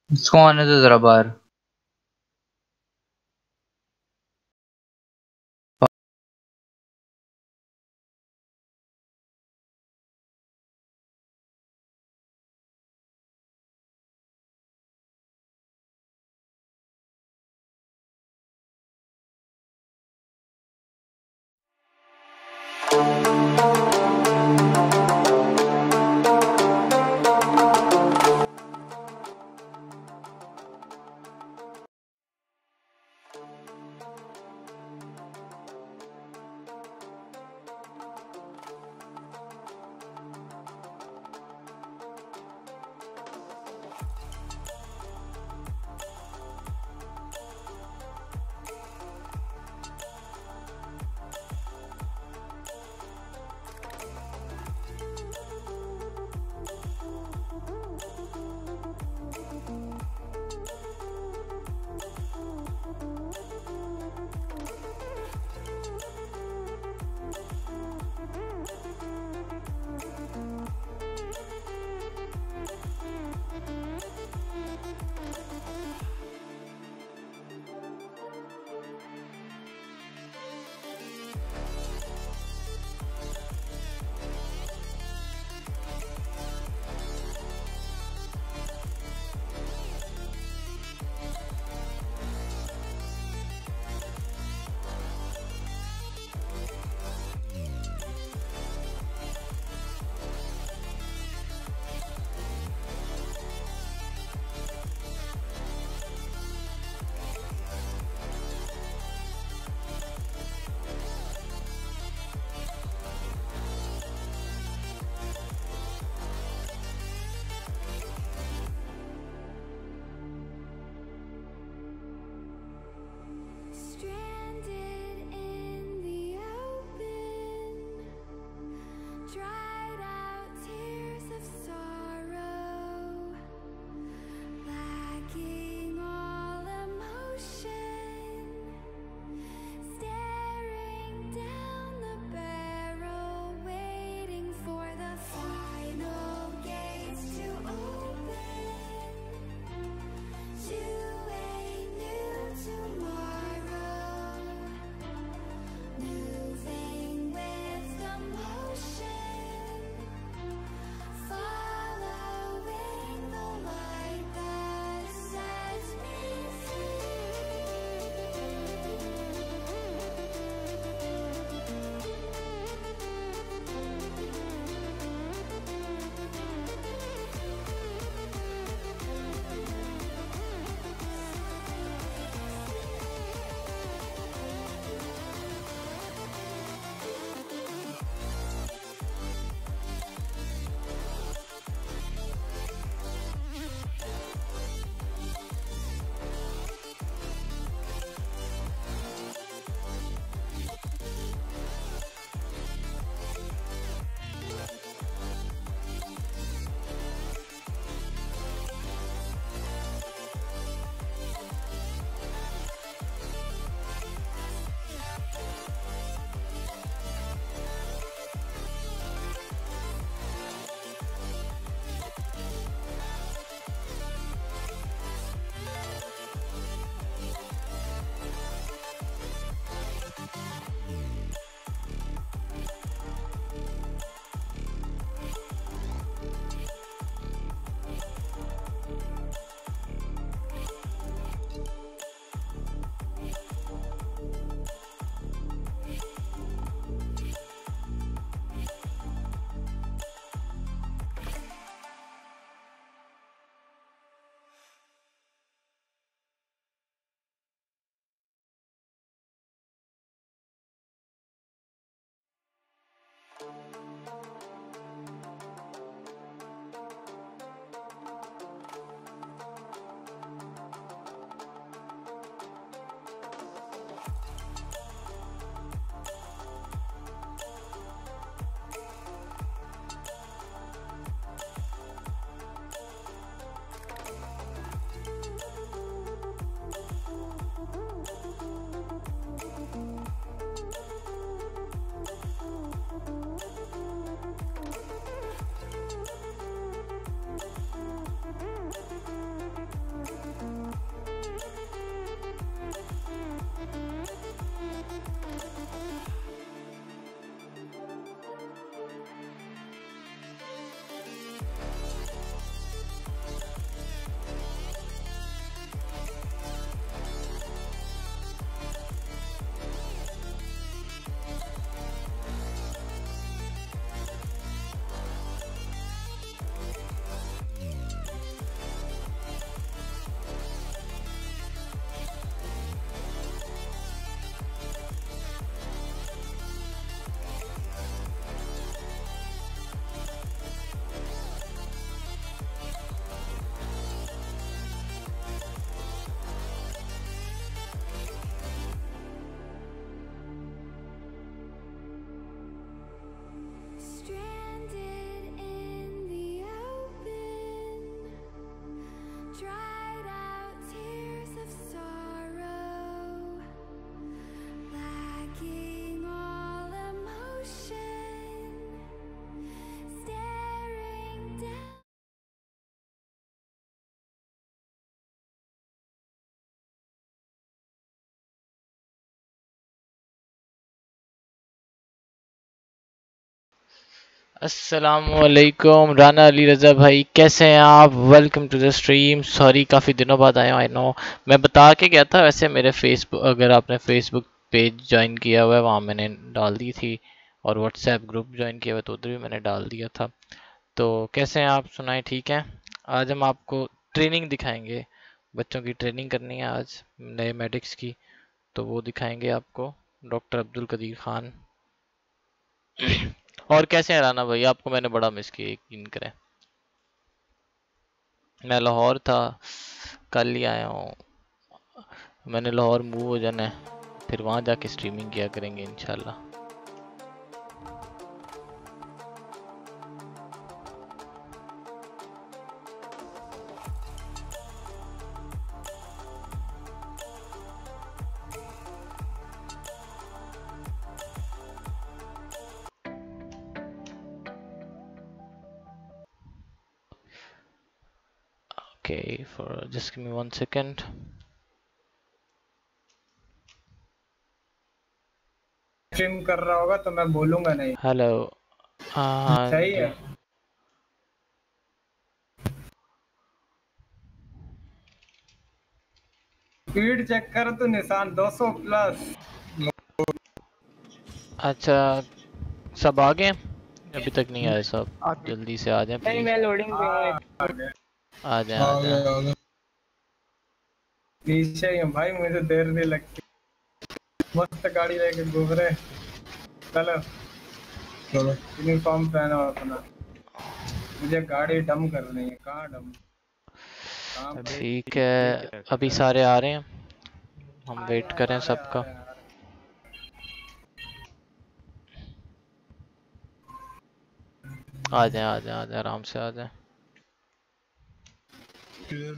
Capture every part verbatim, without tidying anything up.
इसको आने दो जरा बाहर। अस्सलामुअलैकुम राना अली रज़ा भाई, कैसे हैं आप? Welcome to the stream. Sorry काफ़ी दिनों बाद आया हूँ, आई नो। मैं बता के गया था वैसे, मेरे फेसबुक, अगर आपने फेसबुक पेज ज्वाइन किया हुआ है वहाँ मैंने डाल दी थी, और व्हाट्सएप ग्रुप ज्वाइन किया हुआ तो उधर भी मैंने डाल दिया था। तो कैसे हैं आप? सुनाए ठीक है। आज हम आपको ट्रेनिंग दिखाएंगे, बच्चों की ट्रेनिंग करनी है आज, नए मेडिक्स की। तो वो दिखाएंगे आपको, डॉक्टर अब्दुल कदीर खान। और कैसे हैं राना भाई? आपको मैंने बड़ा मिस किया, यकीन करें। मैं लाहौर था, कल ही आया हूँ। मैंने लाहौर मूव हो जाना है, फिर वहाँ जाके स्ट्रीमिंग किया करेंगे इंशाल्लाह। Okay, for just give me one second. Stream कर रहा होगा तो मैं बोलूंगा नहीं। हेलो। हाँ सही जी। है। स्पीड चेक कर तो निशान दो सौ प्लस। अच्छा, सब आ गए? अभी तक नहीं आए सब, जल्दी से आ जाएं नहीं, प्लीज। मैं लोडिंग पे हूँ। आ गए आ जाएं आ जाएं। पीछे ही हूँ भाई, मुझे देर नहीं लगती। मस्त गाड़ी लेके घूम रहे। चलो चलो, यूनिफॉर्म पहना हो अपना। मुझे गाड़ी डम करनी है। कहाँ डम? कहाँ पर? ठीक है, अभी सारे आ रहे हैं, हम आ वेट रहे करें आ रहे आ सबका। रहे आ आ जाएं आ जाएं आ जाएं, आराम से आ जाएं। रहे।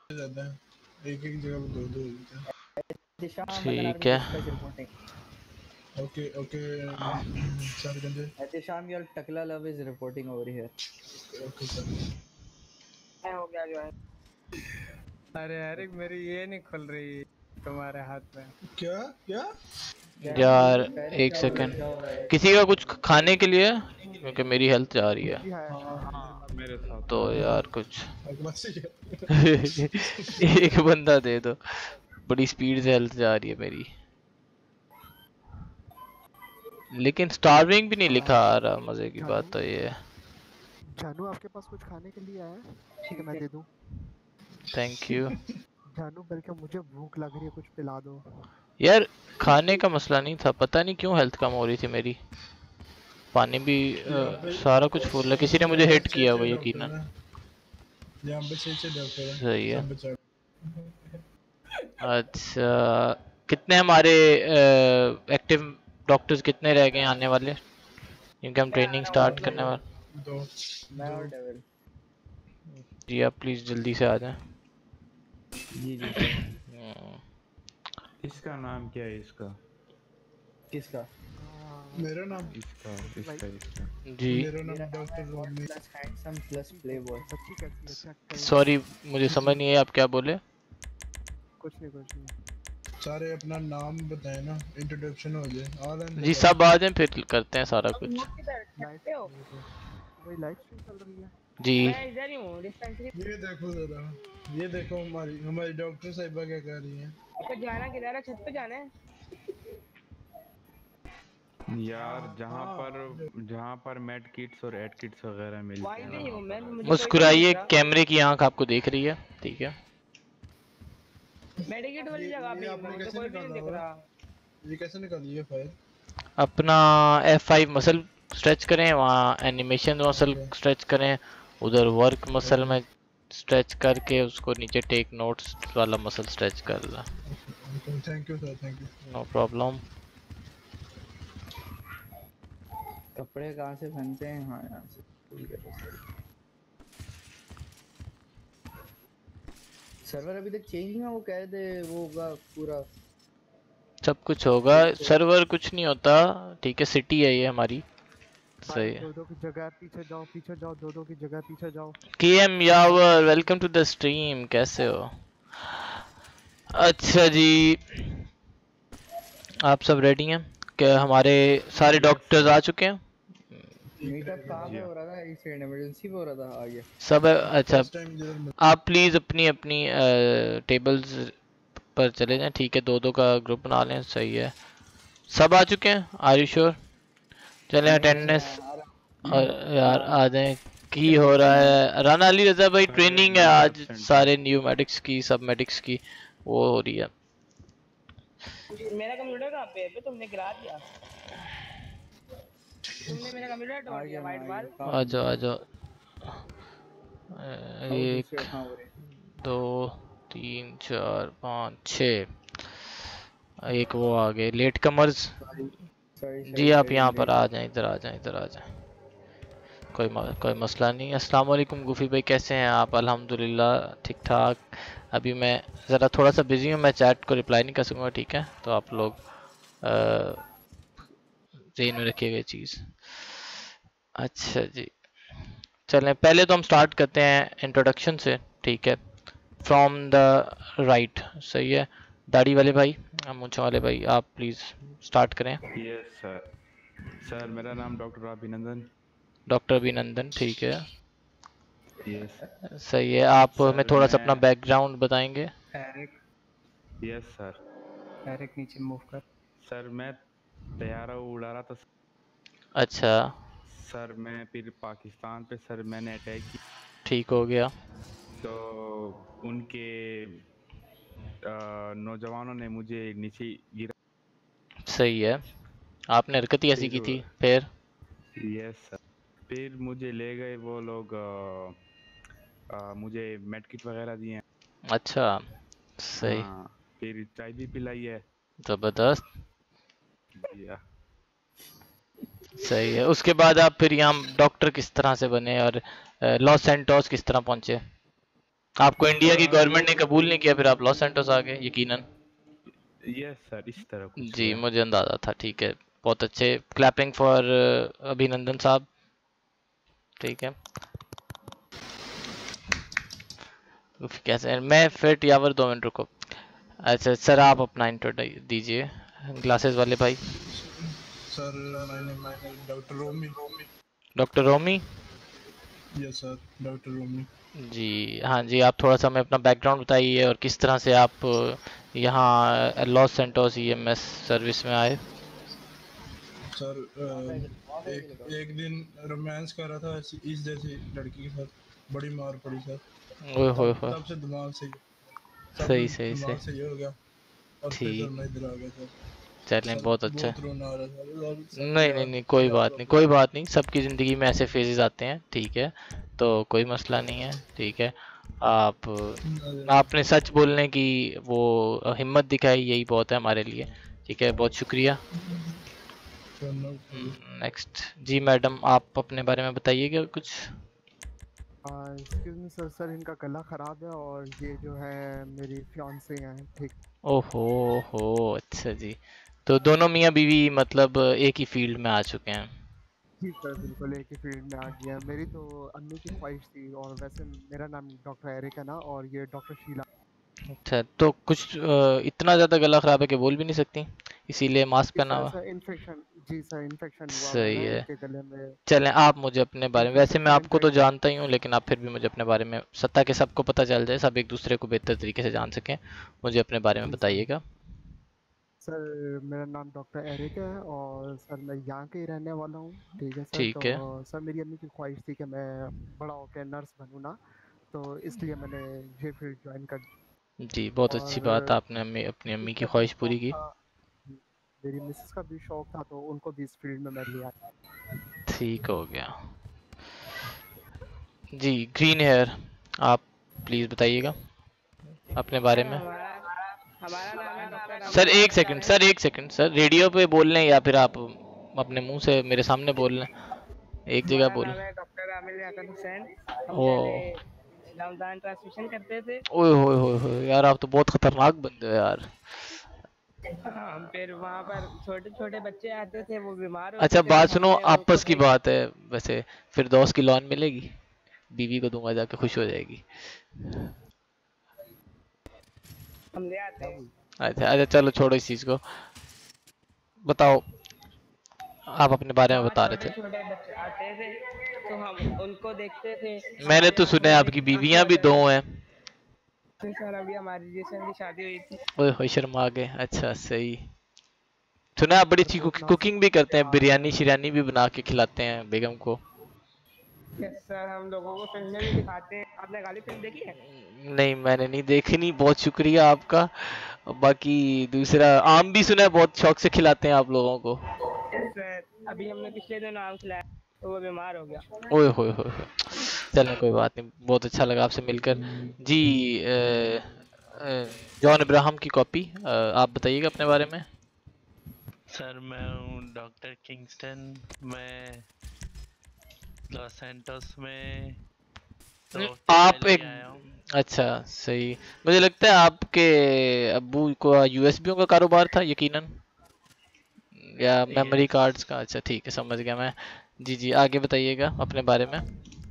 ज्यादा एक एक जगह पे दो दो होते हैं। ठीक है ओके ओके सर गंजे Ehtisham, your Takla love is reporting over here. Okay sir. हो गया जो है। अरे एरिक मेरी ये नहीं खुल रही तुम्हारे हाथ में। क्या क्या यार एक सेकंड, किसी का कुछ खाने के लिए क्योंकि मेरी हेल्थ जा रही है मेरे साथ तो यार कुछ बस एक बंदा दे दो, बड़ी स्पीड से हेल्थ जा रही है मेरी। लेकिन स्टार्विंग भी नहीं लिखा आ रहा, मजे की बात तो ये है। जानू आपके पास कुछ खाने के लिए है? ठीक है मैं दे दूं। थैंक यू जानू बल्कि मुझे भूख लग रही है, कुछ पिला दो। यार खाने का मसला नहीं था, पता नहीं क्यों हेल्थ कम हो रही थी मेरी। पानी भी आ, सारा कुछ फुल है, किसी ने मुझे हिट किया हुआ यकीनन। यहाँ पे छह छह डॉक्टर हैं। सही है। सब बचा। अच्छा कितने हमारे एक्टिव डॉक्टर्स कितने रह गए आने वाले, क्योंकि हम ट्रेनिंग स्टार्ट करने वाले। दो मैं और डेविल। जी आप प्लीज जल्दी से आ जाएं। जी जी सर। इसका नाम क्या है इसका? किसका? मेरा नाम इसका इसका इसका जी मेरा नाम doctor Romi. Plus handsome plus playboy. बच्ची कैसी है चेक करो। सॉरी मुझे समझ नहीं है आप क्या बोले। कुछ नहीं कुछ नहीं। सारे अपना नाम बताएं ना, इंट्रोडक्शन हो जाए। ऑल एंड जी सब आ जाएं फिर करते हैं सारा कुछ। वही लाइव स्ट्रीम चल रही है जी मैं इधर ही हूँ डिस्पेंसरी। ये देखो जरा, ये देखो हमारी हमारी डॉक्टर साहिबा क्या कर रही हैं। आपको जाना किधर है? छत पे जाना है यार, जहाँ पर जहाँ पर मेड किट्स और एड किट्स वगैरह मिलते वहीं पे ही हैं। हूँ मैं। मुझे मुस्कुराइए, कैमरे की आंख आपको देख रही है, ठीक है। मेडिकेट वाली जगह पे आपने मुझे कैसे कोई भी नहीं निकाला दिख रहा। ये कैसे निकाली है फाइल? अपना एफ फाइव मसल स्ट्रेच करें, वहाँ एनिमेशन मसल स्ट्रेच करें, उधर वर्क मसल में स्ट्रेच करके उसको नीचे टेक नोट्स वाला मसल स्ट्रेच कर ला। Thank you sir, thank you. No problem. कपड़े कहाँ से पहनते हैं? हाँ यहाँ से। सर्वर अभी तक चेंज नहीं हुआ, वो कह रहे थे वो होगा पूरा। सब कुछ होगा, सर्वर कुछ नहीं होता, ठीक है। सिटी है ये हमारी, सही है। दो दो की जगह पीछे जाओ, पीछे जाओ, दो दो की जगह पीछे जाओ। KM Yawar welcome to the stream, कैसे हो? अच्छा जी आप सब रेडी हैं क्या? हमारे सारे डॉक्टर्स आ चुके हैं। मीटअप कहाँ पे हो रहा था? इस इमरजेंसी पे हो रहा था आगे सब अच्छा आप प्लीज अपनी अपनी टेबल्स पर चले जाएं, ठीक है। दो दो का ग्रुप बना लें, सही है। सब आ चुके हैं? Are you sure? चलें अटेंडेंस और यार आ जाएं। की हो रहा है राना अली रजा भाई? ट्रेनिंग है आज सारे न्यू मेडिक्स की, सब मेडिक्स की वो हो रही है। मेरा कंप्यूटर कहाँ पे है? तुमने गिरा दिया। तुमने मेरा कंप्यूटर तोड़ दिया। वाइट बॉल आ जाओ आ जाओ। एक दो तीन चार पाँच छः, एक वो आ गए लेट कमर्स। जी आप यहाँ पर आ जाएं, इधर आ जाएं, इधर आ जाएं, कोई कोई मसला नहीं। अस्सलाम वालेकुम गुफी भाई, कैसे हैं आप? अल्हम्दुलिल्लाह ठीक ठाक। अभी मैं ज़रा थोड़ा सा बिजी हूँ, मैं चैट को रिप्लाई नहीं कर सकूँगा, ठीक है। तो आप लोग ज़हन में रखिएगा ये चीज़। अच्छा जी चलें, पहले तो हम स्टार्ट करते हैं इंट्रोडक्शन से, ठीक है। फ्रॉम द राइट, सही है। दाढ़ी वाले भाई, मूंछों वाले भाई, आप प्लीज़ स्टार्ट करें। Yes sir. सर मेरा नाम डॉक्टर अभिनंदन। डॉक्टर अभिनंदन, ठीक है। यस सही है। आप हमें थोड़ा सा अपना बैकग्राउंड बताएंगे? एरिक। Yes sir. एरिक नीचे मूव कर। सर मैं तैयारा उड़ा रहा था अच्छा सर, मैं फिर पाकिस्तान पे सर मैंने अटैक किया। ठीक हो गया। तो उनके नौजवानों ने मुझे नीचे गिरा। सही है, आपने हरकत ही ऐसी की थी फिर? Yes sir. फिर मुझे ले गए वो लोग, आ, आ, मुझे मेडकिट वगैरह दिए। अच्छा सही। हाँ, फिर चाय भी पिलाई है। जबरदस्त। या सही है। उसके बाद आप फिर यहाँ डॉक्टर किस तरह से बने और लॉस सैंटोस किस तरह पहुंचे? आपको इंडिया की गवर्नमेंट ने कबूल नहीं किया, फिर आप लॉस सैंटोस आ गए यकीनन। यस सर, इस तरह कुछ जी हुआ। मुझे अंदाजा था। ठीक है, बहुत अच्छे, क्लैपिंग फॉर अभिनंदन साहब। ठीक है, उफ, कैसे मैं फिट यावर, दो मिनट रुको। अच्छा सर आप अपना इंट्रो दीजिए, ग्लासेस वाले भाई। Sir my name is doctor Romi. Doctor Romi. Yes sir, doctor Romi. जी हाँ जी, आप थोड़ा सा हमें अपना बैकग्राउंड बताइए और किस तरह से आप अ, यहाँ लॉस सैंटोस ईएमएस सर्विस में आए। सर अ, एक एक दिन रोमांस कर रहा था ऐसी इस जैसी लड़की के साथ, बड़ी मार पड़ी सर। ओए होए तब होए। तब से दिमाग से तब सही सही दिमाग सही। से ये हो गया और फिर सर ठीक, मैं इधर आ गया सर। चलें सर बहुत अच्छा है। बहुत रोना आ रहा था सर, सर नहीं नहीं यार नहीं, कोई क्या बात नहीं, प्रॉब्लम कोई है। बात नहीं, सबकी ज़िंदगी में ऐसे फेजेस आते हैं। ठीक है, तो कोई मसला नहीं है। ठीक है, आप आपने सच बोलने की वो हिम्मत दिखाई, यही बहुत है हमारे लिए। ठीक है, बहुत शुक्रिया। Sir no problem. नेक्स्ट जी मैडम, आप अपने बारे में बताइएगा कुछ। एक्सक्यूज मी सर, सर इनका गला खराब है और ये जो है मेरी फियांसे हैं। ठीक। ओहो हो, अच्छा जी, तो दोनों मियाँ बीवी मतलब एक ही फील्ड में आ चुके हैं। जी सर, बिल्कुल एक ही फील्ड में आ गया। मेरी तो अम्मी की ख्वाहिश थी, और वैसे मेरा नाम डॉक्टर एरिक है ना, और ये डॉक्टर शीला। अच्छा, तो कुछ अ, इतना ज़्यादा गला ख़राब है कि बोल भी नहीं सकती, इसीलिए मास्क जी पहना सर, हुआ। सर इन्फेक्शन, जी सर इन्फेक्शन हुआ हुआ है सही ना है। इनके गले में। चलें, आप मुझे अपने बारे में, वैसे इन्फेक्शन मैं आपको तो सिलेंडर। जानता ही हूँ, लेकिन आप फिर भी मुझे अपने बारे में, सत्ता के सबको पता चल जाए, सब एक दूसरे को बेहतर तरीके से जान सकें, मुझे अपने बारे में जी सर। बताइएगा। सर मेरा नाम डॉक्टर एरिक है, और सर मैं यहाँ के ही रहने वाला हूँ। ठीक है सर, ठीक तो है। सर मेरी अम्मी की ख्वाहिश थी कि मैं बड़ा होकर नर्स बनूँ ना, तो इसलिए मैंने ये फील्ड ज्वाइन कर। जी बहुत अच्छी बात, और आपने अम्मी अपनी मिसेस अम्मी की का भी ख्वाहिश पूरी शौक की। था। मेरी मिसेस का भी शौक था, तो उनको भी इस फील्ड में मैं लिया। ठीक हो गया जी। ग्रीन हेयर, आप प्लीज़ बताइएगा अपने बारे सर में। हमारा हमारा नाम है डॉक्टर सर अमित एक सेकंड, हुसैन। सर एक सेकंड, सर रेडियो पे बोल लें या फिर आप अपने मुंह से मेरे सामने बोल लें, एक जगह हमारा बोलें। नाम है डॉक्टर आमिर याकूब हुसैन। हम ओ, पहले रमजान ट्रांसमिशन करते थे। ओए होए होए होए, यार आप तो बहुत खतरनाक बंदे हो यार। हम फिर वहाँ पर छोटे छोटे बच्चे आते थे, वो बीमार अच्छा होते थे, तो बात सुनो, हमने उनको आपस की देख। बात है, वैसे फिरदौस की लॉन मिलेगी, बीवी को दूंगा, जाके खुश हो जाएगी। हम ले आते हैं। अच्छा अच्छा, चलो छोड़ो इस चीज़ को, बताओ, आप अपने बारे में वहाँ बता रहे छोटे थे। छोटे बच्चे आते थे, तो हम उनको देखते थे। मैंने हमारी तो आंखों सुना है में आपकी आंसू बीवियां आ भी दो जाते हैं। थे। सर अभी हमारी रिसेंटली शादी हुई थी। ओए होए, शर्मा गए, अच्छा सही। सुना है आप बड़ी सर अच्छी बहुत कुकिंग नाजुक भी करते हैं, हाल है। बिरयानी शिरयानी भी बना के खिलाते हैं बेगम को। यस सर, हम लोगों को फिल्में भी दिखाते हैं। आपने गाली फिल्म देखी है? नहीं मैंने नहीं देखी, नहीं, बहुत शुक्रिया आपका। बाकी दूसरा, आम भी सुना है बहुत शौक से खिलाते हैं आप लोगों को। यस सर, अभी हमने पिछले दिन आम खिलाया, तो वो बीमार हो गया। ओए होए होए होए। चलें कोई बात नहीं, बहुत अच्छा लगा आपसे मिलकर। जी अ, अ, जॉन इब्राहिम की कॉपी, अ, आप बताइएगा अपने बारे में। सर मैं हूँ डॉक्टर किंगस्टन। मैं लॉस सैंटोस में दो हफ्ते आप पहले ही एक, आया हूँ। अच्छा सही, मुझे लगता है आपके अब्बू को यूएसबीओ का कारोबार था यकीनन, या मेमोरी यस। कार्ड्स का। अच्छा ठीक है, समझ गया मैं। जी जी, आगे बताइएगा अपने बारे में।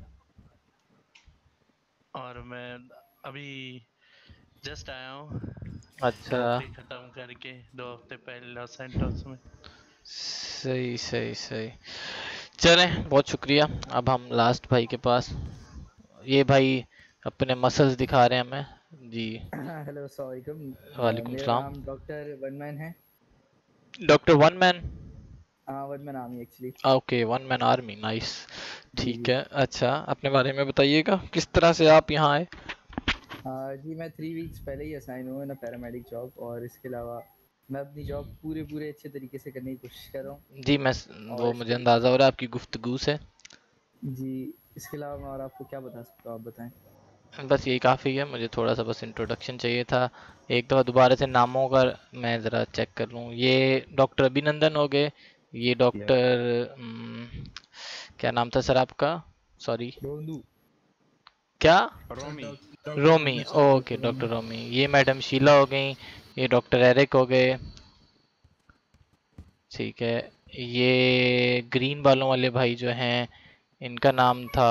और मैं अभी जस्ट आया हूँ अच्छा, नौकरी ख़त्म करके दो हफ्ते पहले लॉस सैंटोस में। सही सही सही। चलें बहुत शुक्रिया। अब हम लास्ट भाई के पास, ये भाई अपने मसल्स दिखा रहे हैं हमें जी। हेलो अस्सलाम वालेकुम। अ, वालेकुम मेरा सलाम। नाम डॉक्टर वनमैन है। Doctor one man. हाँ one man army actually. Okay, one man army, nice. जी ठीक जी। है, अच्छा अपने बारे में बताइएगा, किस तरह से आप यहाँ आए। हाँ जी, मैं थ्री वीक्स पहले ही असाइन हुआ ना पैरामेडिक जॉब, और इसके अलावा मैं अपनी जॉब पूरे पूरे अच्छे तरीके से करने की कोशिश कर रहा हूँ। जी मैं, और वो इसके मुझे अंदाज़ा हो रहा है आपकी गुफ्तगू से। जी, इसके अलावा मैं और आपको क्या बता सकता हूँ, आप बताएं। बस यही काफ़ी है, मुझे थोड़ा सा बस इंट्रोडक्शन चाहिए था। एक दफ़ा दोबारा से नामों का मैं ज़रा चेक कर लूँ। ये डॉक्टर अभिनंदन हो गए, ये यस। डॉक्टर क्या नाम था सर आपका, सॉरी। रोनू। क्या? रोमी। Romi, okay doctor Romi. ये मैडम शीला हो गई, ये डॉक्टर एरिक हो गए, ठीक है। ये ग्रीन बालों वाले भाई जो हैं इनका नाम था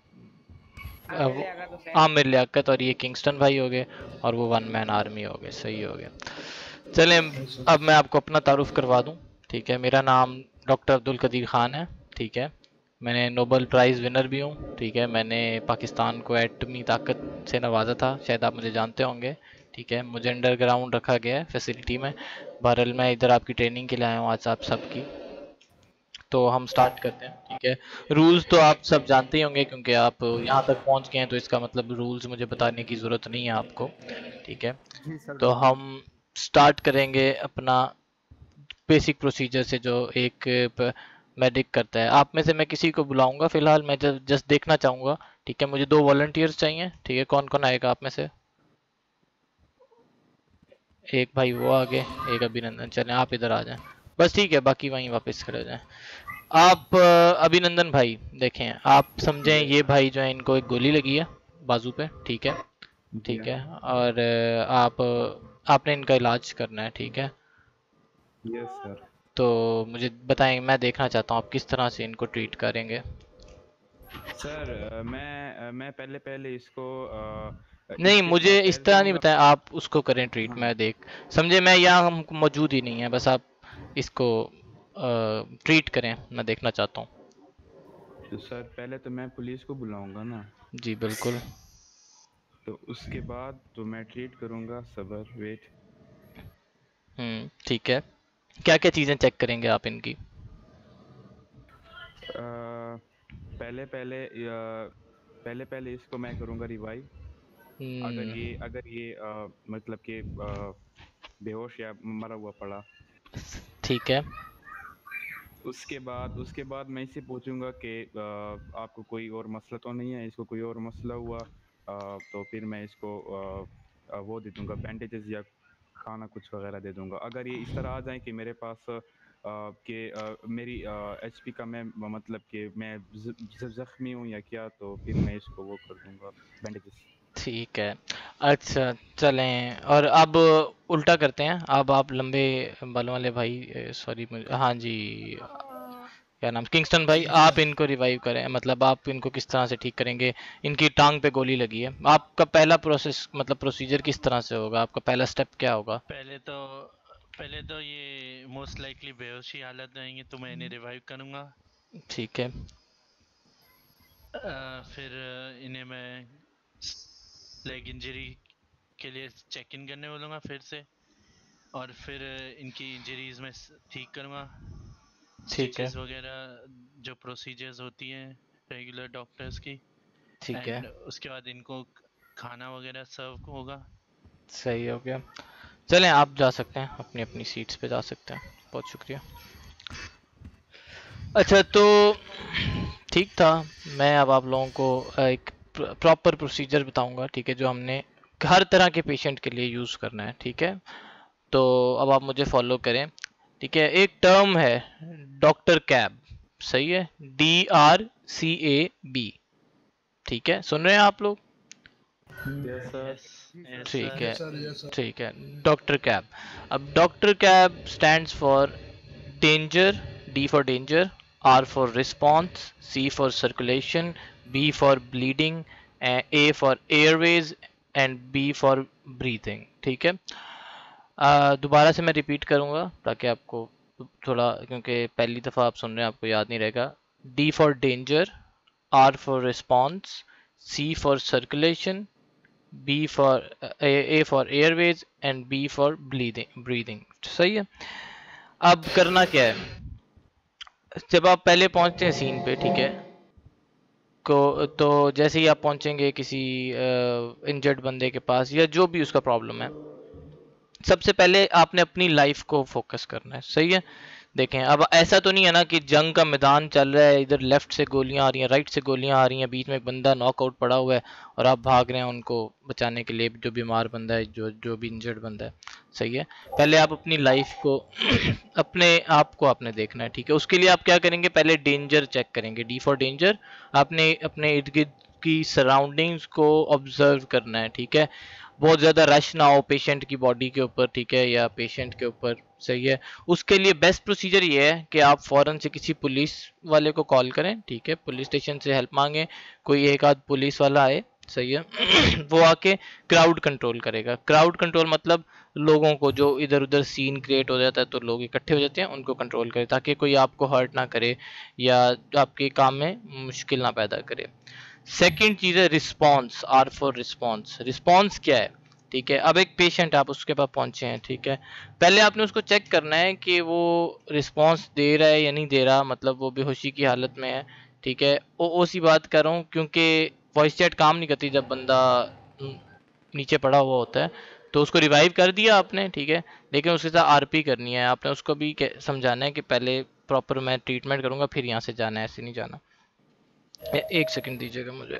आमिर लियाकत, और ये किंगस्टन भाई हो गए, और वो वन मैन आर्मी हो गए। सही हो गया। चलें अब मैं आपको अपना तारुफ करवा दूं, ठीक है। मेरा नाम डॉक्टर अब्दुल कदीर ख़ान है, ठीक है। मैंने नोबल प्राइज़ विनर भी हूँ, ठीक है। मैंने पाकिस्तान को एटमी ताकत से नवाजा था, शायद आप मुझे जानते होंगे, ठीक है। मुझे अंडरग्राउंड रखा गया है फैसिलिटी में। बहरहाल मैं इधर आपकी ट्रेनिंग के लिए आया हूँ आज आप सबकी। तो हम स्टार्ट करते हैं, ठीक है। रूल्स तो आप सब जानते ही होंगे क्योंकि आप यहाँ तक पहुँच गए हैं, तो इसका मतलब रूल्स मुझे बताने की ज़रूरत नहीं है आपको, ठीक है। जी सर। तो हम स्टार्ट करेंगे अपना बेसिक प्रोसीजर से जो एक मेडिक करता है। आप में से मैं किसी को बुलाऊंगा फिलहाल, मैं जस्ट देखना चाहूँगा, ठीक है। मुझे दो वॉलंटियर्स चाहिए, ठीक है। कौन कौन आएगा आप में से? एक भाई वो आगे, एक अभिनंदन। चलें आप इधर आ जाएं बस, ठीक है। बाकी वहीं वापस खड़े हो जाएं। आप अभिनंदन भाई देखें, आप समझें ये भाई जो है इनको एक गोली लगी है बाजू पे, ठीक है, ठीक है। और आप आपने इनका इलाज करना है, ठीक है। Yes sir. तो मुझे बताएं, मैं देखना चाहता हूँ आप किस तरह से इनको ट्रीट करेंगे। सर मैं मैं पहले पहले इसको आ, नहीं, मुझे इस तरह नहीं बताया, आप उसको करें ट्रीट। हाँ। मैं देख समझे, मैं यहाँ हम मौजूद ही नहीं है, बस आप इसको ट्रीट करें, मैं देखना चाहता हूँ। तो सर पहले तो मैं पुलिस को बुलाऊंगा ना। जी बिल्कुल। तो उसके बाद तो मैं ट्रीट करूंगा। सबर वेट। हम्म ठीक है। क्या क्या चीज़ें चेक करेंगे आप इनकी? आ, पहले पहले आ, पहले पहले इसको मैं करूंगा रिवाइव। अगर ये अगर ये आ, मतलब कि बेहोश या मरा हुआ पड़ा, ठीक है। उसके बाद उसके बाद मैं इससे पूछूंगा कि आपको कोई और मसला तो नहीं है। इसको कोई और मसला हुआ आ, तो फिर मैं इसको आ, वो दे दूंगा, बैंडेजेस या खाना कुछ वगैरह दे दूंगा। अगर ये इस तरह आ जाए कि मेरे पास कि मेरी एचपी का मैं मतलब कि मैं जख्मी हूँ या क्या, तो फिर मैं इसको वो कर दूंगा बैंडेजेस। ठीक है। अच्छा चलें, और अब उल्टा करते हैं। अब आप लंबे बालों वाले भाई, सॉरी हाँ जी, क्या नाम, किंगस्टन भाई, आप इनको रिवाइव करें। मतलब आप इनको किस तरह से ठीक करेंगे? इनकी टांग पे गोली लगी है। आपका पहला प्रोसेस मतलब प्रोसीजर किस तरह से होगा? आपका पहला स्टेप क्या होगा? पहले तो पहले तो ये मोस्ट लाइकली बेहोशी हालत में आएंगे तो मैं इन्हें रिवाइव करूंगा। ठीक है। आ, फिर इन्हें मैं लेग इंजरी के लिए चेक इन करने बोलूँगा फिर से, और फिर इनकी इंजरीज में ठीक करूँगा। स्टिचेस वगैरह जो प्रोसीजर्स होती हैं रेगुलर डॉक्टर्स की। ठीक है। उसके बाद इनको खाना वगैरह सर्व होगा। सही हो गया। चलें आप जा सकते हैं, अपनी अपनी सीट्स पे जा सकते हैं। बहुत शुक्रिया। अच्छा तो ठीक था। मैं अब आप लोगों को एक प्रॉपर प्रोसीजर बताऊंगा, ठीक है, जो हमने हर तरह के पेशेंट के लिए यूज़ करना है, ठीक है। तो अब आप मुझे फॉलो करें, ठीक है। एक टर्म है डॉक्टर कैब, सही है, D R C A B, ठीक है। सुन रहे हैं आप लोग? ठीक है, ठीक है, डॉक्टर कैब। अब doctor cab stands for danger, D for danger, R for response, C for circulation, B for bleeding, A for airways and B for breathing, ठीक है। दोबारा से मैं रिपीट करूँगा ताकि आपको थोड़ा, क्योंकि पहली दफ़ा आप सुन रहे हैं आपको याद नहीं रहेगा। D for danger, R for response, C for circulation, B for A, A for airways and B for breathing breathing सही है। अब करना क्या है, जब आप पहले पहुंचते हैं सीन पे, ठीक है, को तो जैसे ही आप पहुंचेंगे किसी इंजर्ड बंदे के पास या जो भी उसका प्रॉब्लम है, सबसे पहले आपने अपनी लाइफ को फोकस करना है, सही है। देखें अब ऐसा तो नहीं है ना कि जंग का मैदान चल रहा है, इधर लेफ्ट से गोलियां आ रही हैं, राइट से गोलियां आ रही हैं, बीच में एक बंदा नॉकआउट पड़ा हुआ है और आप भाग रहे हैं उनको बचाने के लिए, जो बीमार बंदा है, जो जो भी इंजर्ड बंदा है, सही है। पहले आप अपनी लाइफ को अपने आप को आपने देखना है, ठीक है। उसके लिए आप क्या करेंगे, पहले डेंजर चेक करेंगे, डी फॉर डेंजर। आपने अपने इर्द गिर्द आपकी सराउंडिंग्स को ऑब्जर्व करना है, ठीक है। बहुत ज़्यादा रश ना हो पेशेंट की बॉडी के ऊपर, ठीक है, या पेशेंट के ऊपर, सही है। उसके लिए बेस्ट प्रोसीजर ये है कि आप फ़ौरन से किसी पुलिस वाले को कॉल करें, ठीक है, पुलिस स्टेशन से हेल्प मांगें, कोई एक आध पुलिस वाला आए, सही है। वो आके क्राउड कंट्रोल करेगा। क्राउड कंट्रोल मतलब लोगों को, जो इधर उधर सीन क्रिएट हो जाता है तो लोग इकट्ठे हो जाते हैं, उनको कंट्रोल करे ताकि कोई आपको हर्ट ना करे या आपके काम में मुश्किल ना पैदा करे। सेकंड चीज़ है response, R for response. Response क्या है, ठीक है। अब एक पेशेंट आप उसके पास पहुंचे हैं, ठीक है, पहले आपने उसको चेक करना है कि वो रिस्पॉन्स दे रहा है या नहीं दे रहा, मतलब वो बेहोशी की हालत में है, ठीक है। ओ उसी बात कर रहा हूँ क्योंकि वॉइस चैट काम नहीं करती जब बंदा नीचे पड़ा हुआ होता है। तो उसको रिवाइव कर दिया आपने, ठीक है, लेकिन उसके साथ आरपी करनी है आपने, उसको भी समझाना है कि पहले प्रॉपर मैं ट्रीटमेंट करूंगा फिर यहाँ से जाना है, ऐसे नहीं जाना। ए, एक सेकंड दीजिएगा मुझे।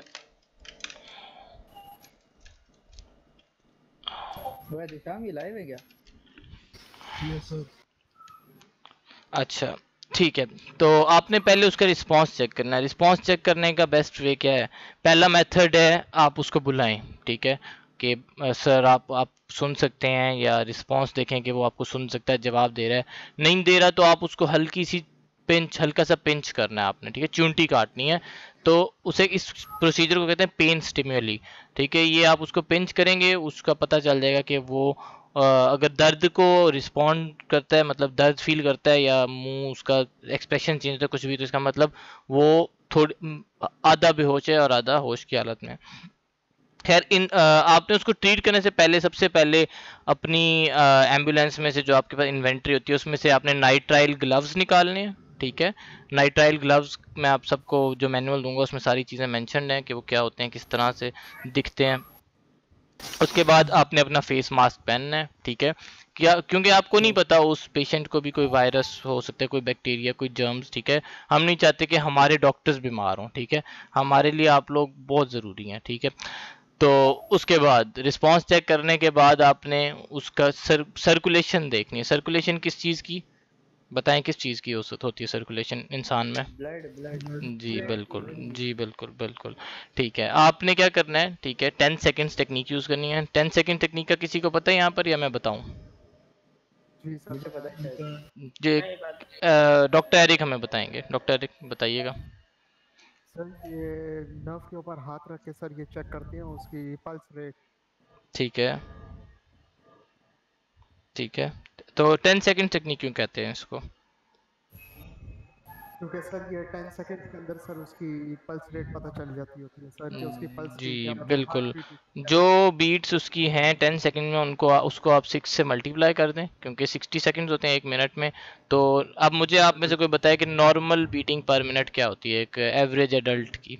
वह दिशाम ये लाइव है क्या? Yes sir. अच्छा ठीक है, तो आपने पहले उसका रिस्पांस चेक करना है। रिस्पांस चेक करने का बेस्ट वे क्या है, पहला मेथड है आप उसको बुलाएं, ठीक है, कि सर आप आप सुन सकते हैं, या रिस्पांस देखें कि वो आपको सुन सकता है, जवाब दे रहा है। नहीं दे रहा तो आप उसको हल्की सी पिंच, हल्का सा पिंच करना है आपने, ठीक है, चूंटी काटनी है। तो उसे, इस प्रोसीजर को कहते हैं पेन स्टिम्युली, ठीक है। ये आप उसको पिंच करेंगे, उसका पता चल जाएगा कि वो अ, अगर दर्द को रिस्पॉन्ड करता है, मतलब दर्द फील करता है, या मुंह उसका एक्सप्रेशन चेंज होता है कुछ भी, तो इसका मतलब वो थोड़ी आधा बेहोश है और आधा होश की हालत में। खैर इन आ, आपने उसको ट्रीट करने से पहले सबसे पहले अपनी एम्बुलेंस में से जो आपके पास इन्वेंट्री होती है उसमें से आपने नाइट्राइल ग्लव्स निकालने हैं, ठीक है। नाइट्राइल ग्लव्स मैं आप सबको जो मैनुअल दूंगा उसमें सारी चीज़ें मेंशन्ड हैं कि वो क्या होते हैं, किस तरह से दिखते हैं। उसके बाद आपने अपना फेस मास्क पहनना है, ठीक है, क्या, क्योंकि आपको नहीं पता उस पेशेंट को भी कोई वायरस हो सकता है, कोई बैक्टीरिया, कोई जर्म्स, ठीक है। हम नहीं चाहते कि हमारे डॉक्टर्स बीमार हों, ठीक है, हमारे लिए आप लोग बहुत ज़रूरी हैं, ठीक है। तो उसके बाद रिस्पांस चेक करने के बाद आपने उसका सर, सर्कुलेशन देखनी है। सर्कुलेशन किस चीज़ की, बताएं किस चीज़ की औसत होती है सर्कुलेशन इंसान में? ब्लड ब्लड जी बिल्कुल, जी बिल्कुल बिल्कुल, ठीक है। आपने क्या करना है, ठीक है, टेन सेकेंड्स टेक्निक यूज़ करनी है। टेन सेकेंड टेक्निक का किसी को पता है यहाँ पर, या मैं बताऊँ? जी सर मुझे पता है शायद। जी डॉक्टर एरिक हमें बताएंगे, डॉक्टर एरिक बताइएगा। सर ये नर्व के ऊपर हाथ रख के सर ये चेक करते हैं उसकी पल्स रेट। ठीक है ठीक है, तो टेन सेकेंड टेक्निक क्यों कहते हैं इसको? क्योंकि सर ये टेन सेकंड के अंदर सर उसकी पल्स रेट पता चल जाती होती है सर कि उसकी पल्स जी की क्या मतलब बिल्कुल, हार्ट बीट। जो बीट्स उसकी हैं टेन सेकंड में, उनको उसको आप सिक्स से मल्टीप्लाई कर दें, क्योंकि सिक्सटी सेकंड्स होते हैं एक मिनट में। तो अब मुझे आप में से कोई बताए कि नॉर्मल बीटिंग पर मिनट क्या होती है एक एवरेज एडल्ट की?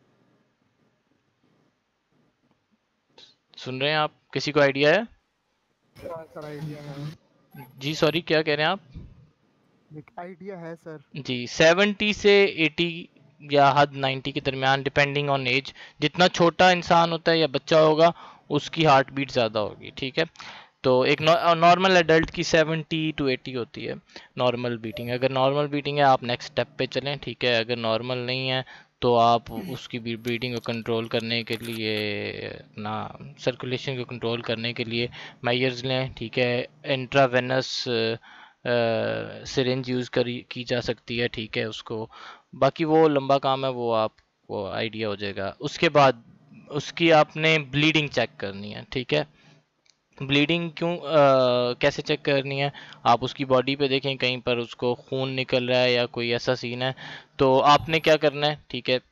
सुन रहे हैं आप, किसी को आइडिया है? सर आइडिया है, जी सॉरी, क्या कह रहे हैं आप? एक आइडिया है सर। जी सेवेंटी से एटी या हद नाइन्टी के दरमियान, डिपेंडिंग ऑन एज। जितना छोटा इंसान होता है या बच्चा होगा उसकी हार्ट बीट ज़्यादा होगी, ठीक है। तो एक नॉर्मल एडल्ट की सेवेंटी टू एटी होती है नॉर्मल बीटिंग। अगर नॉर्मल बीटिंग है आप नेक्स्ट स्टेप पे चलें, ठीक है। अगर नॉर्मल नहीं है तो आप उसकी ब्रीडिंग को कंट्रोल करने के लिए, ना सर्कुलेशन को कंट्रोल करने के लिए मेजर्स लें, ठीक है। इंट्रावेनस सिरिंज यूज़ करी की जा सकती है, ठीक है। उसको, बाकी वो लंबा काम है, वो आपको आइडिया हो जाएगा। उसके बाद उसकी आपने ब्लीडिंग चेक करनी है, ठीक है। ब्लीडिंग क्यों आ, कैसे चेक करनी है, आप उसकी बॉडी पे देखें कहीं पर उसको खून निकल रहा है या कोई ऐसा सीन है, तो आपने क्या करना है, ठीक है।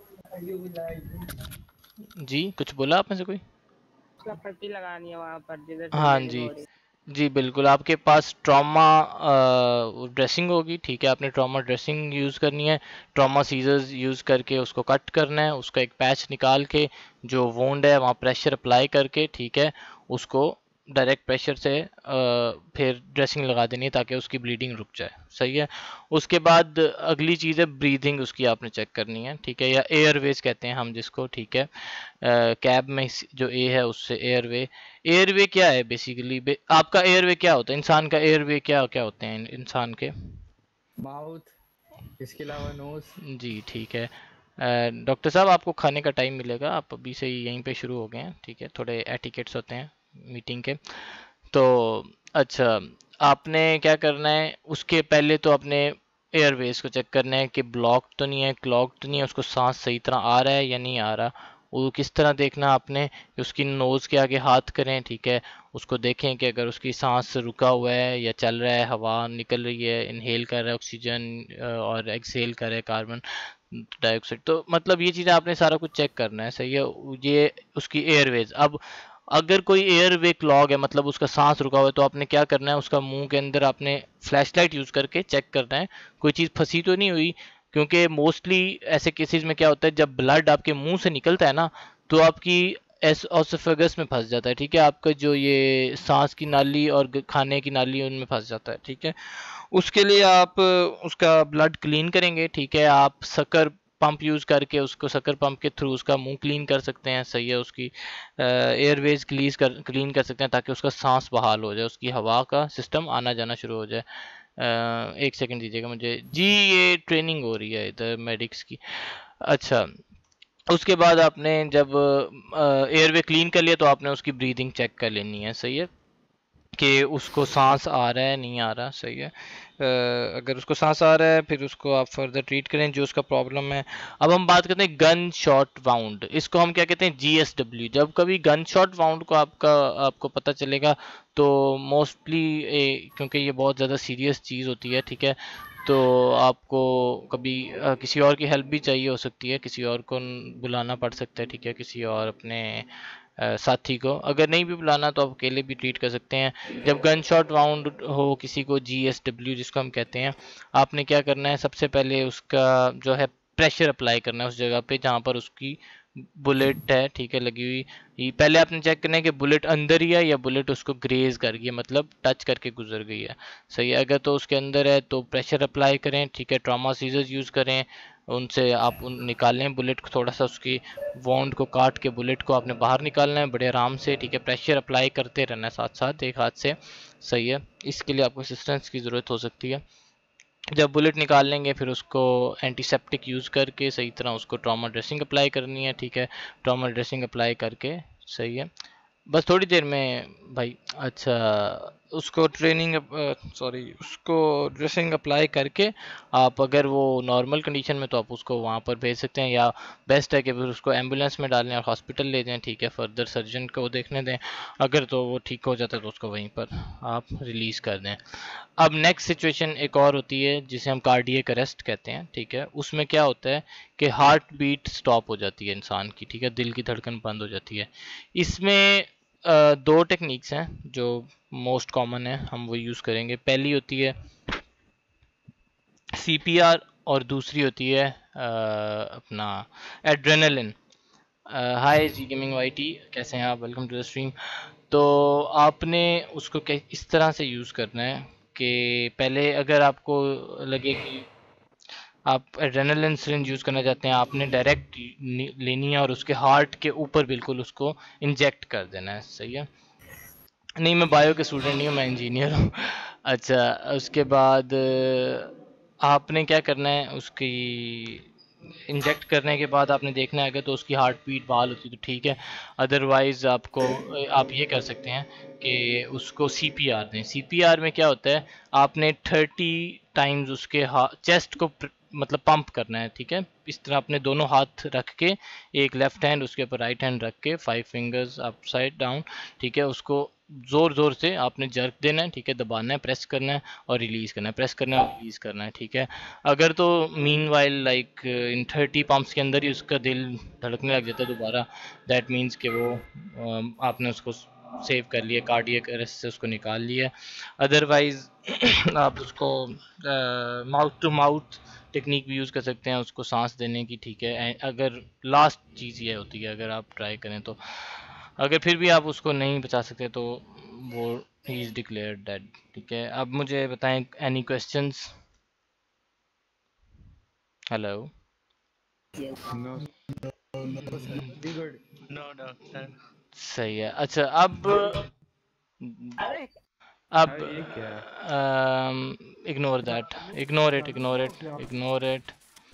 जी कुछ बोला आप में से कोई? उसका पट्टी लगानी है वहाँ पर जिधर हाँ चल रही जी, बॉडी। जी बिल्कुल, आपके पास ट्रॉमा ड्रेसिंग होगी, ठीक है। आपने ट्रॉमा ड्रेसिंग यूज़ करनी है। ट्रॉमा सीजर्स यूज़ करके उसको कट करना है, उसका एक पैच निकाल के जो वोंड है वहाँ प्रेशर अप्लाई करके, ठीक है, उसको डायरेक्ट प्रेशर से आ, फिर ड्रेसिंग लगा देनी है ताकि उसकी ब्लीडिंग रुक जाए, सही है। उसके बाद अगली चीज़ है ब्रीदिंग, उसकी आपने चेक करनी है, ठीक है, या एयरवेज कहते हैं हम जिसको, ठीक है। कैब में जो ए है उससे एयरवे। एयरवे क्या है बेसिकली, बे, आपका एयरवे क्या होता है, इंसान का एयरवे क्या क्या होते हैं इंसान के? माउथ, इसके अलावा नोज। जी ठीक है, डॉक्टर साहब आपको खाने का टाइम मिलेगा, आप अभी से ही यहीं पे शुरू हो गए हैं, ठीक है, थोड़े एटिकेट्स होते हैं मीटिंग के। तो अच्छा, आपने क्या करना है, उसके पहले तो अपने एयरवेज को चेक करना है कि ब्लॉक तो नहीं है, क्लॉग तो नहीं है, उसको सांस सही तरह आ रहा है या नहीं आ रहा। वो किस तरह देखना आपने, कि उसकी नोज़ के आगे हाथ करें, ठीक है, उसको देखें कि अगर उसकी सांस रुका हुआ है या चल रहा है, हवा निकल रही है, इनहेल कर रहा है ऑक्सीजन और एक्सहेल कर रहा है कार्बन डाइऑक्साइड, तो मतलब ये चीज़ें आपने सारा कुछ चेक करना है, सही है। ये उसकी एयरवेज, अब अगर कोई एयरवे क्लॉग है, मतलब उसका सांस रुका हुआ है, तो आपने क्या करना है, उसका मुंह के अंदर आपने फ्लैशलाइट यूज़ करके चेक करना है कोई चीज़ फंसी तो नहीं हुई, क्योंकि मोस्टली ऐसे केसेस में क्या होता है, जब ब्लड आपके मुंह से निकलता है ना, तो आपकी एस ऑसोफेगस में फंस जाता है, ठीक है, आपका जो ये सांस की नाली और ग- खाने की नाली उनमें फंस जाता है, ठीक है। उसके लिए आप उसका ब्लड क्लीन करेंगे, ठीक है, आप शक्कर पंप यूज़ करके उसको शक्कर पंप के थ्रू उसका मुंह क्लीन कर सकते हैं, सही है, उसकी एयरवेज क्लीज कर क्लीन कर सकते हैं, ताकि उसका सांस बहाल हो जाए, उसकी हवा का सिस्टम आना जाना शुरू हो जाए। अ, एक सेकंड दीजिएगा मुझे जी, ये ट्रेनिंग हो रही है इधर मेडिक्स की। अच्छा, उसके बाद आपने जब एयरवे क्लीन कर लिया, तो आपने उसकी ब्रीदिंग चेक कर लेनी है, सही है, कि उसको सांस आ रहा है नहीं आ रहा, सही है। अ, अगर उसको सांस आ रहा है, फिर उसको आप फर्दर ट्रीट करें जो उसका प्रॉब्लम है। अब हम बात करते हैं गन शॉट वाउंड, इसको हम क्या कहते हैं, जी एस डब्ल्यू। जब कभी गन शॉट वाउंड को आपका आपको पता चलेगा, तो मोस्टली क्योंकि ये बहुत ज़्यादा सीरियस चीज़ होती है, ठीक है, तो आपको कभी अ, किसी और की हेल्प भी चाहिए हो सकती है, किसी और को न- बुलाना पड़ सकता है, ठीक है, किसी और अपने अ, साथी को। अगर नहीं भी बुलाना तो आप अकेले भी ट्रीट कर सकते हैं। जब गन शॉट वाउंड हो किसी को, जी एस डब्ल्यू जिसको हम कहते हैं, आपने क्या करना है, सबसे पहले उसका जो है प्रेशर अप्लाई करना है उस जगह पे जहाँ पर उसकी बुलेट है, ठीक है, लगी हुई। ये पहले आपने चेक करना है कि बुलेट अंदर ही है या बुलेट उसको ग्रेज कर गई है, मतलब टच करके गुजर गई है, सही है। अगर तो उसके अंदर है तो प्रेशर अप्लाई करें, ठीक है, ट्रॉमा सीजर्स यूज़ करें, उनसे आप उन निकालें बुलेट को, थोड़ा सा उसकी वॉन्ड को काट के बुलेट को आपने बाहर निकालना है बड़े आराम से, ठीक है, प्रेशर अप्लाई करते रहना है साथ साथ एक हाथ से, सही है। इसके लिए आपको असिस्टेंस की ज़रूरत हो सकती है। जब बुलेट निकाल लेंगे, फिर उसको एंटीसेप्टिक यूज़ करके सही तरह उसको ट्रॉमा ड्रेसिंग अप्लाई करनी है, ठीक है, ट्रॉमा ड्रेसिंग अप्लाई करके, सही है, बस थोड़ी देर में भाई। अच्छा, उसको ट्रेनिंग सॉरी उसको ड्रेसिंग अप्लाई करके आप, अगर वो नॉर्मल कंडीशन में, तो आप उसको वहाँ पर भेज सकते हैं, या बेस्ट है कि फिर उसको एम्बुलेंस में डालें और हॉस्पिटल ले जाएं, ठीक है, फर्दर सर्जन को देखने दें। अगर तो वो ठीक हो जाता है तो उसको वहीं पर आप रिलीज़ कर दें। अब नेक्स्ट सिचुएशन एक और होती है जिसे हम कार्डियक अरेस्ट कहते हैं, ठीक है, उसमें क्या होता है कि हार्ट बीट स्टॉप हो जाती है इंसान की, ठीक है, दिल की धड़कन बंद हो जाती है। इसमें अ, दो टेक्निक्स हैं जो मोस्ट कॉमन है, हम वो यूज़ करेंगे। पहली होती है सी पी आर और दूसरी होती है अ, अपना adrenaline. Hi G gaming Y T, कैसे हैं आप, वेलकम टू द स्ट्रीम। तो आपने उसको कै- इस तरह से यूज़ करना है कि पहले अगर आपको लगे कि आप एड्रेनलिन सिरिंज यूज़ करना चाहते हैं, आपने डायरेक्ट लेनी है और उसके हार्ट के ऊपर बिल्कुल उसको इंजेक्ट कर देना है, सही है। नहीं, मैं बायो के स्टूडेंट नहीं हूँ, मैं इंजीनियर हूँ। अच्छा, उसके बाद अ, आपने क्या करना है, उसकी इंजेक्ट करने के बाद आपने देखना है, अगर तो उसकी हार्ट बीट बहाल होती है तो ठीक है, अदरवाइज़ आपको आप ये कर सकते हैं कि उसको सी पी आर दें। सी पी आर में क्या होता है, आपने थर्टी टाइम्स उसके चेस्ट को प्र- मतलब पंप करना है, ठीक है, इस तरह अपने दोनों हाथ रख के, एक लेफ्ट हैंड उसके ऊपर राइट हैंड रख के, फाइव फिंगर्स अपसाइड डाउन, ठीक है, उसको ज़ोर ज़ोर से आपने जर्क देना है, ठीक है, दबाना है, प्रेस करना है और रिलीज़ करना है, प्रेस करना है और रिलीज़ करना है, ठीक है। अगर तो meanwhile like in thirty pumps के अंदर ही उसका दिल धड़कने लग जाता है दोबारा, दैट मीन्स कि वो अम, आपने उसको सेव कर लिया, कार्डियक अरेस्ट से उसको निकाल लिया। अदरवाइज़ आप उसको माउथ टू माउथ टेक्निक भी यूज़ कर सकते हैं उसको सांस देने की, ठीक है। ए- अगर लास्ट चीज़ ये होती है, अगर आप ट्राई करें तो, अगर फिर भी आप उसको नहीं बचा सकते तो वो ही इज़ डिक्लेयर्ड डेड, ठीक है। अब मुझे बताएं, any questions? Hello. No we good. No doctor. सही है। अच्छा, अब अरे अब यार ये क्या है? इग्नोर दैट, जानने इग्नोर इट, जानने इग्नोर हो इट, क्या आप? Ignore it.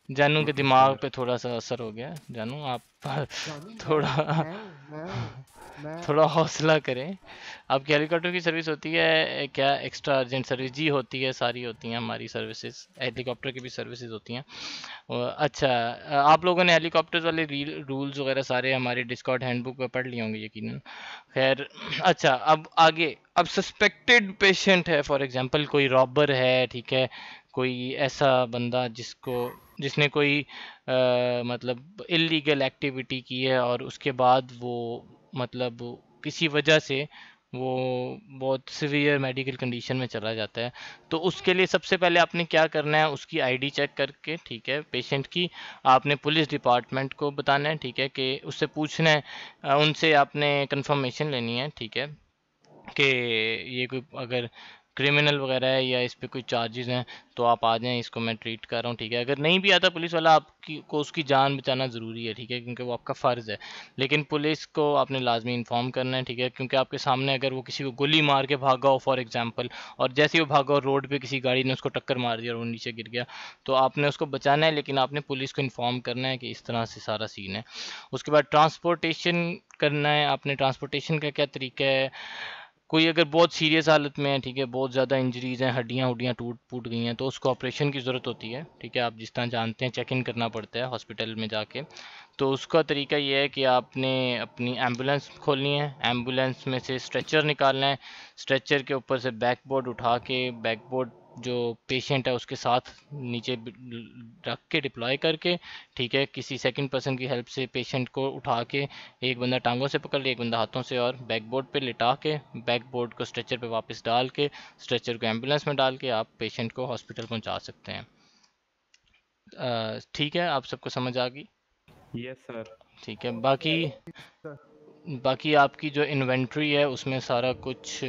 जानू के दिमाग पे थोड़ा सा असर हो गया। जानू आप जानू मैं थोड़ा मैं हूँ मैं हूँ मैं थोड़ा हौसला करें। आपकी हेलीकॉप्टर की सर्विस होती है क्या? एक्स्ट्रा अर्जेंट सर्विस जी होती है, सारी होती हैं हमारी सर्विसेज, हेलीकॉप्टर की भी सर्विसेज होती हैं। और अच्छा, आप लोगों ने हेलीकॉप्टर्स वाले रूल्स वगैरह सारे हमारे डिस्कॉर्ड हैंडबुक में पढ़ लिए होंगे यकीनन। खैर अच्छा, अब आगे, अब सस्पेक्टेड पेशेंट है, फॉर एग्जांपल कोई रॉबर है, ठीक है, कोई ऐसा बंदा जिसको जिसने कोई अ, मतलब इलीगल एक्टिविटी की है और उसके बाद वो मतलब किसी वजह से वो बहुत सीवियर मेडिकल कंडीशन में चला जाता है, तो उसके लिए सबसे पहले आपने क्या करना है, उसकी आईडी चेक करके, ठीक है, पेशेंट की आपने पुलिस डिपार्टमेंट को बताना है, ठीक है, कि उससे पूछना है, अ, उनसे आपने कंफर्मेशन लेनी है, ठीक है, कि ये कोई अगर क्रिमिनल वगैरह है या इस पे कोई चार्जेस हैं तो आप आ जाएं, इसको मैं ट्रीट कर रहा हूँ, ठीक है। अगर नहीं भी आता पुलिस वाला, आपकी को उसकी जान बचाना ज़रूरी है, ठीक है, क्योंकि वो आपका फ़र्ज़ है, लेकिन पुलिस को आपने लाजमी इन्फॉर्म करना है, ठीक है, क्योंकि आपके सामने अगर वो किसी को गोली मार के भागा हो फॉर एग्जांपल, और जैसे ही वो भागा और रोड पे किसी गाड़ी ने उसको टक्कर मार दिया और वो नीचे गिर गया, तो आपने उसको बचाना है, लेकिन आपने पुलिस को इन्फॉर्म करना है कि इस तरह से सारा सीन है। उसके बाद ट्रांसपोर्टेशन करना है आपने। ट्रांसपोर्टेशन का क्या तरीका है, कोई अगर बहुत सीरियस हालत में है, ठीक है, बहुत ज़्यादा इंजरीज हैं, हड्डियाँ हुड्डियाँ टूट फूट गई हैं, तो उसको ऑपरेशन की ज़रूरत होती है, ठीक है, आप जिस तरह जानते हैं चेक इन करना पड़ता है हॉस्पिटल में जाके। तो उसका तरीका ये है कि आपने अपनी एम्बुलेंस खोलनी है, एम्बुलेंस में से स्ट्रेचर निकालना है, स्ट्रेचर के ऊपर से बैकबोर्ड उठा के, बैकबोर्ड जो पेशेंट है उसके साथ नीचे रख के डिप्लॉय करके, ठीक है, किसी सेकंड पर्सन की हेल्प से पेशेंट को उठा के, एक बंदा टांगों से पकड़ ले, एक बंदा हाथों से, और बैकबोर्ड पे लिटा के बैकबोर्ड को स्ट्रेचर पे वापस डाल के स्ट्रेचर को एम्बुलेंस में डाल के आप पेशेंट को हॉस्पिटल पहुंचा सकते हैं। अ, ठीक है, आप सबको समझ आ गई? Yes sir. ठीक है, बाकी बाकी आपकी जो इन्वेंट्री है उसमें सारा कुछ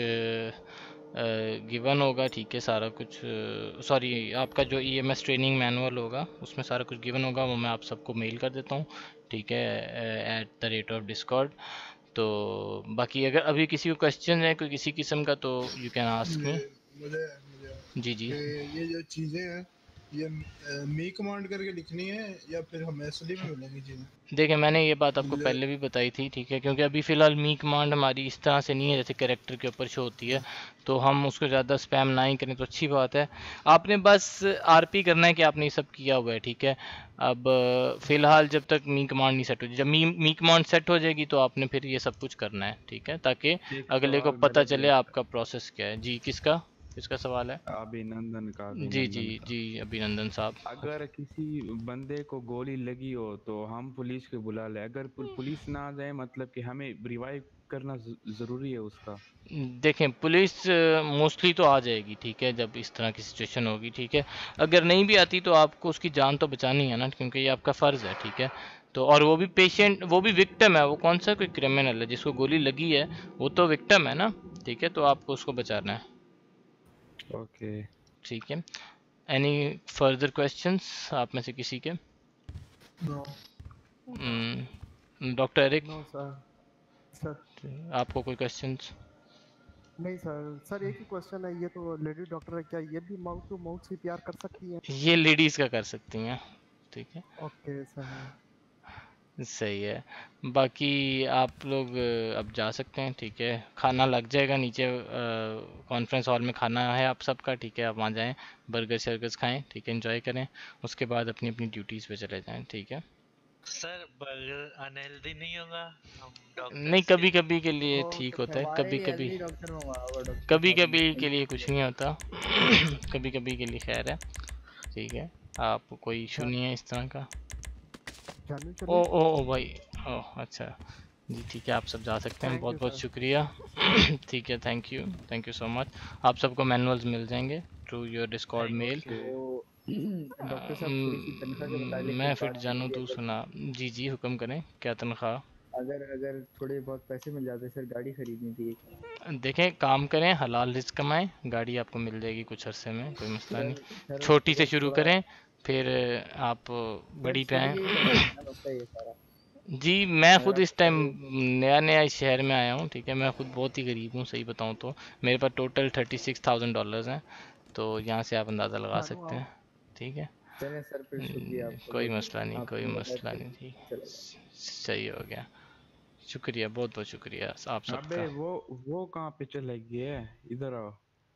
गिवन होगा, ठीक है, सारा कुछ, सॉरी, आपका जो ईएमएस ट्रेनिंग मैनुअल होगा उसमें सारा कुछ गिवन होगा, वो मैं आप सबको मेल कर देता हूँ, ठीक है, at the rate of Discord. तो बाकी अगर अभी किसी को क्वेश्चन है कोई किसी किस्म का, तो यू कैन आस्क मी। मुझे मुझे जी जी, कि ये जो चीज़ें हैं ये मी कमांड करके लिखनी है या फिर हमें असली में मिलेंगी चीज़ें? देखिए मैंने ये बात आपको मुझे पहले भी बताई थी, ठीक है, क्योंकि अभी फ़िलहाल मी कमांड हमारी इस तरह से नहीं है जैसे कैरेक्टर के ऊपर शो होती है, तो हम उसको ज़्यादा स्पैम ना ही करें तो अच्छी बात है। आपने बस आरपी करना है कि आपने ये सब किया हुआ है, ठीक है। अब फ़िलहाल जब तक मी कमांड नहीं सेट हो, जब मी मी कमांड सेट हो जाएगी तो आपने फिर ये सब कुछ करना है, ठीक है, ताकि एक अगले को सवाल पता मेरा चले भी आपका प्रोसेस क्या है। जी, किसका किसका सवाल है? अभिनंदन का जी जी अभिनंदन का जी, अभिनंदन साहब। अगर किसी बंदे को गोली लगी हो तो हम पुलिस को बुला ले, अगर पुल- पुलिस ना आ जाए मतलब कि हमें रिवाइव करना ज- जरूरी है उसका। देखें पुलिस मोस्टली तो आ जाएगी, ठीक है, जब इस तरह की सिचुएशन होगी, ठीक है। अगर नहीं भी आती तो आपको उसकी जान तो बचानी है ना, क्योंकि ये आपका फ़र्ज़ है, ठीक है। तो और वो भी पेशेंट, वो भी विक्टिम है, वो कौन सा कोई क्रिमिनल है जिसको गोली लगी है, वो तो विक्टिम है ना, ठीक है, तो आपको उसको बचाना है, ओके। ठीक है। एनी फर्दर क्वेश्चंस आप में से किसी के? No doctor Eric, no sir sir आपको कोई क्वेश्चंस? नहीं सर सर एक ही क्वेश्चन है, ये तो लेडी डॉक्टर है, क्या ये भी माउथ टू माउथ सीपीआर कर सकती हैं? ये लेडीज़ का कर सकती हैं, ठीक है, ओके सर। सही है। बाकी आप लोग अ, अब जा सकते हैं, ठीक है, खाना लग जाएगा नीचे, कॉन्फ्रेंस हॉल में खाना है आप सबका, ठीक है, आप वहाँ जाएं, बर्गर शर्गर्स खाएं, ठीक है, एंजॉय करें, उसके बाद अपनी अपनी ड्यूटीज़ पे चले जाएं, ठीक है। सर बर्गर अनहेल्दी नहीं होगा? हम नहीं, डॉक्टर्स के कभी कभी के लिए वो ठीक तो होता है, हमारे कभी लिए कभी हेल्दी डॉक्टर मंगवाया हुआ डॉक्टर कभी साहब कभी के ने। लिए कुछ नहीं होता कभी कभी के लिए खैर है, ठीक है, आप कोई इशू नहीं है इस तरह का। जानू ओ चलिए। ओ ओ भाई, ओ अच्छा जी, ठीक है, आप सब जा सकते हैं, थैंक बहुत यू बहुत सर। शुक्रिया। ठीक है, thank you, thank you so much. आप सबको मैनुअल्स मिल जाएंगे through your Discord thank mail. You. तो डॉक्टर साहब थोड़ी सी तनख्वाह के मुतालिक मैं एक फिर बात जानू थी, तू अगर सुना। जी जी, हुक्म करें, क्या तनख्वाह? अगर अगर थोड़े बहुत पैसे मिल जाते सर, गाड़ी खरीदनी थी एक। देखें, काम करें, हलाल रिस्क कमाएं, गाड़ी आपको मिल जाएगी कुछ अरसे में, कोई मसला नहीं। सर सर छोटी से अगर शुरू थोड़ा करें, फिर आप सर बड़ी पे शुरू आएँ। यही करना है ना, मसला ये सारा जी, मैं खुद मेरा इस टाइम मसला ये है कि नया नया इस शहर में आया हूँ, ठीक है, मैं खुद बहुत ही गरीब हूँ, सही बताऊँ तो मेरे पास total thirty six thousand dollars हैं, तो यहाँ से आप अंदाज़ा लगा जानू सकते हैं, आप ठीक है। चलें सर, फिर शुक्रिया आपका। कोई मसला नहीं, कोई आपने मसला बताया नहीं थी, चलेगा। सही हो गया। शुक्रिया, बहुत बहुत शुक्रिया आप सबका। अबे वो वो कहाँ पे चले गए, इधर आओ।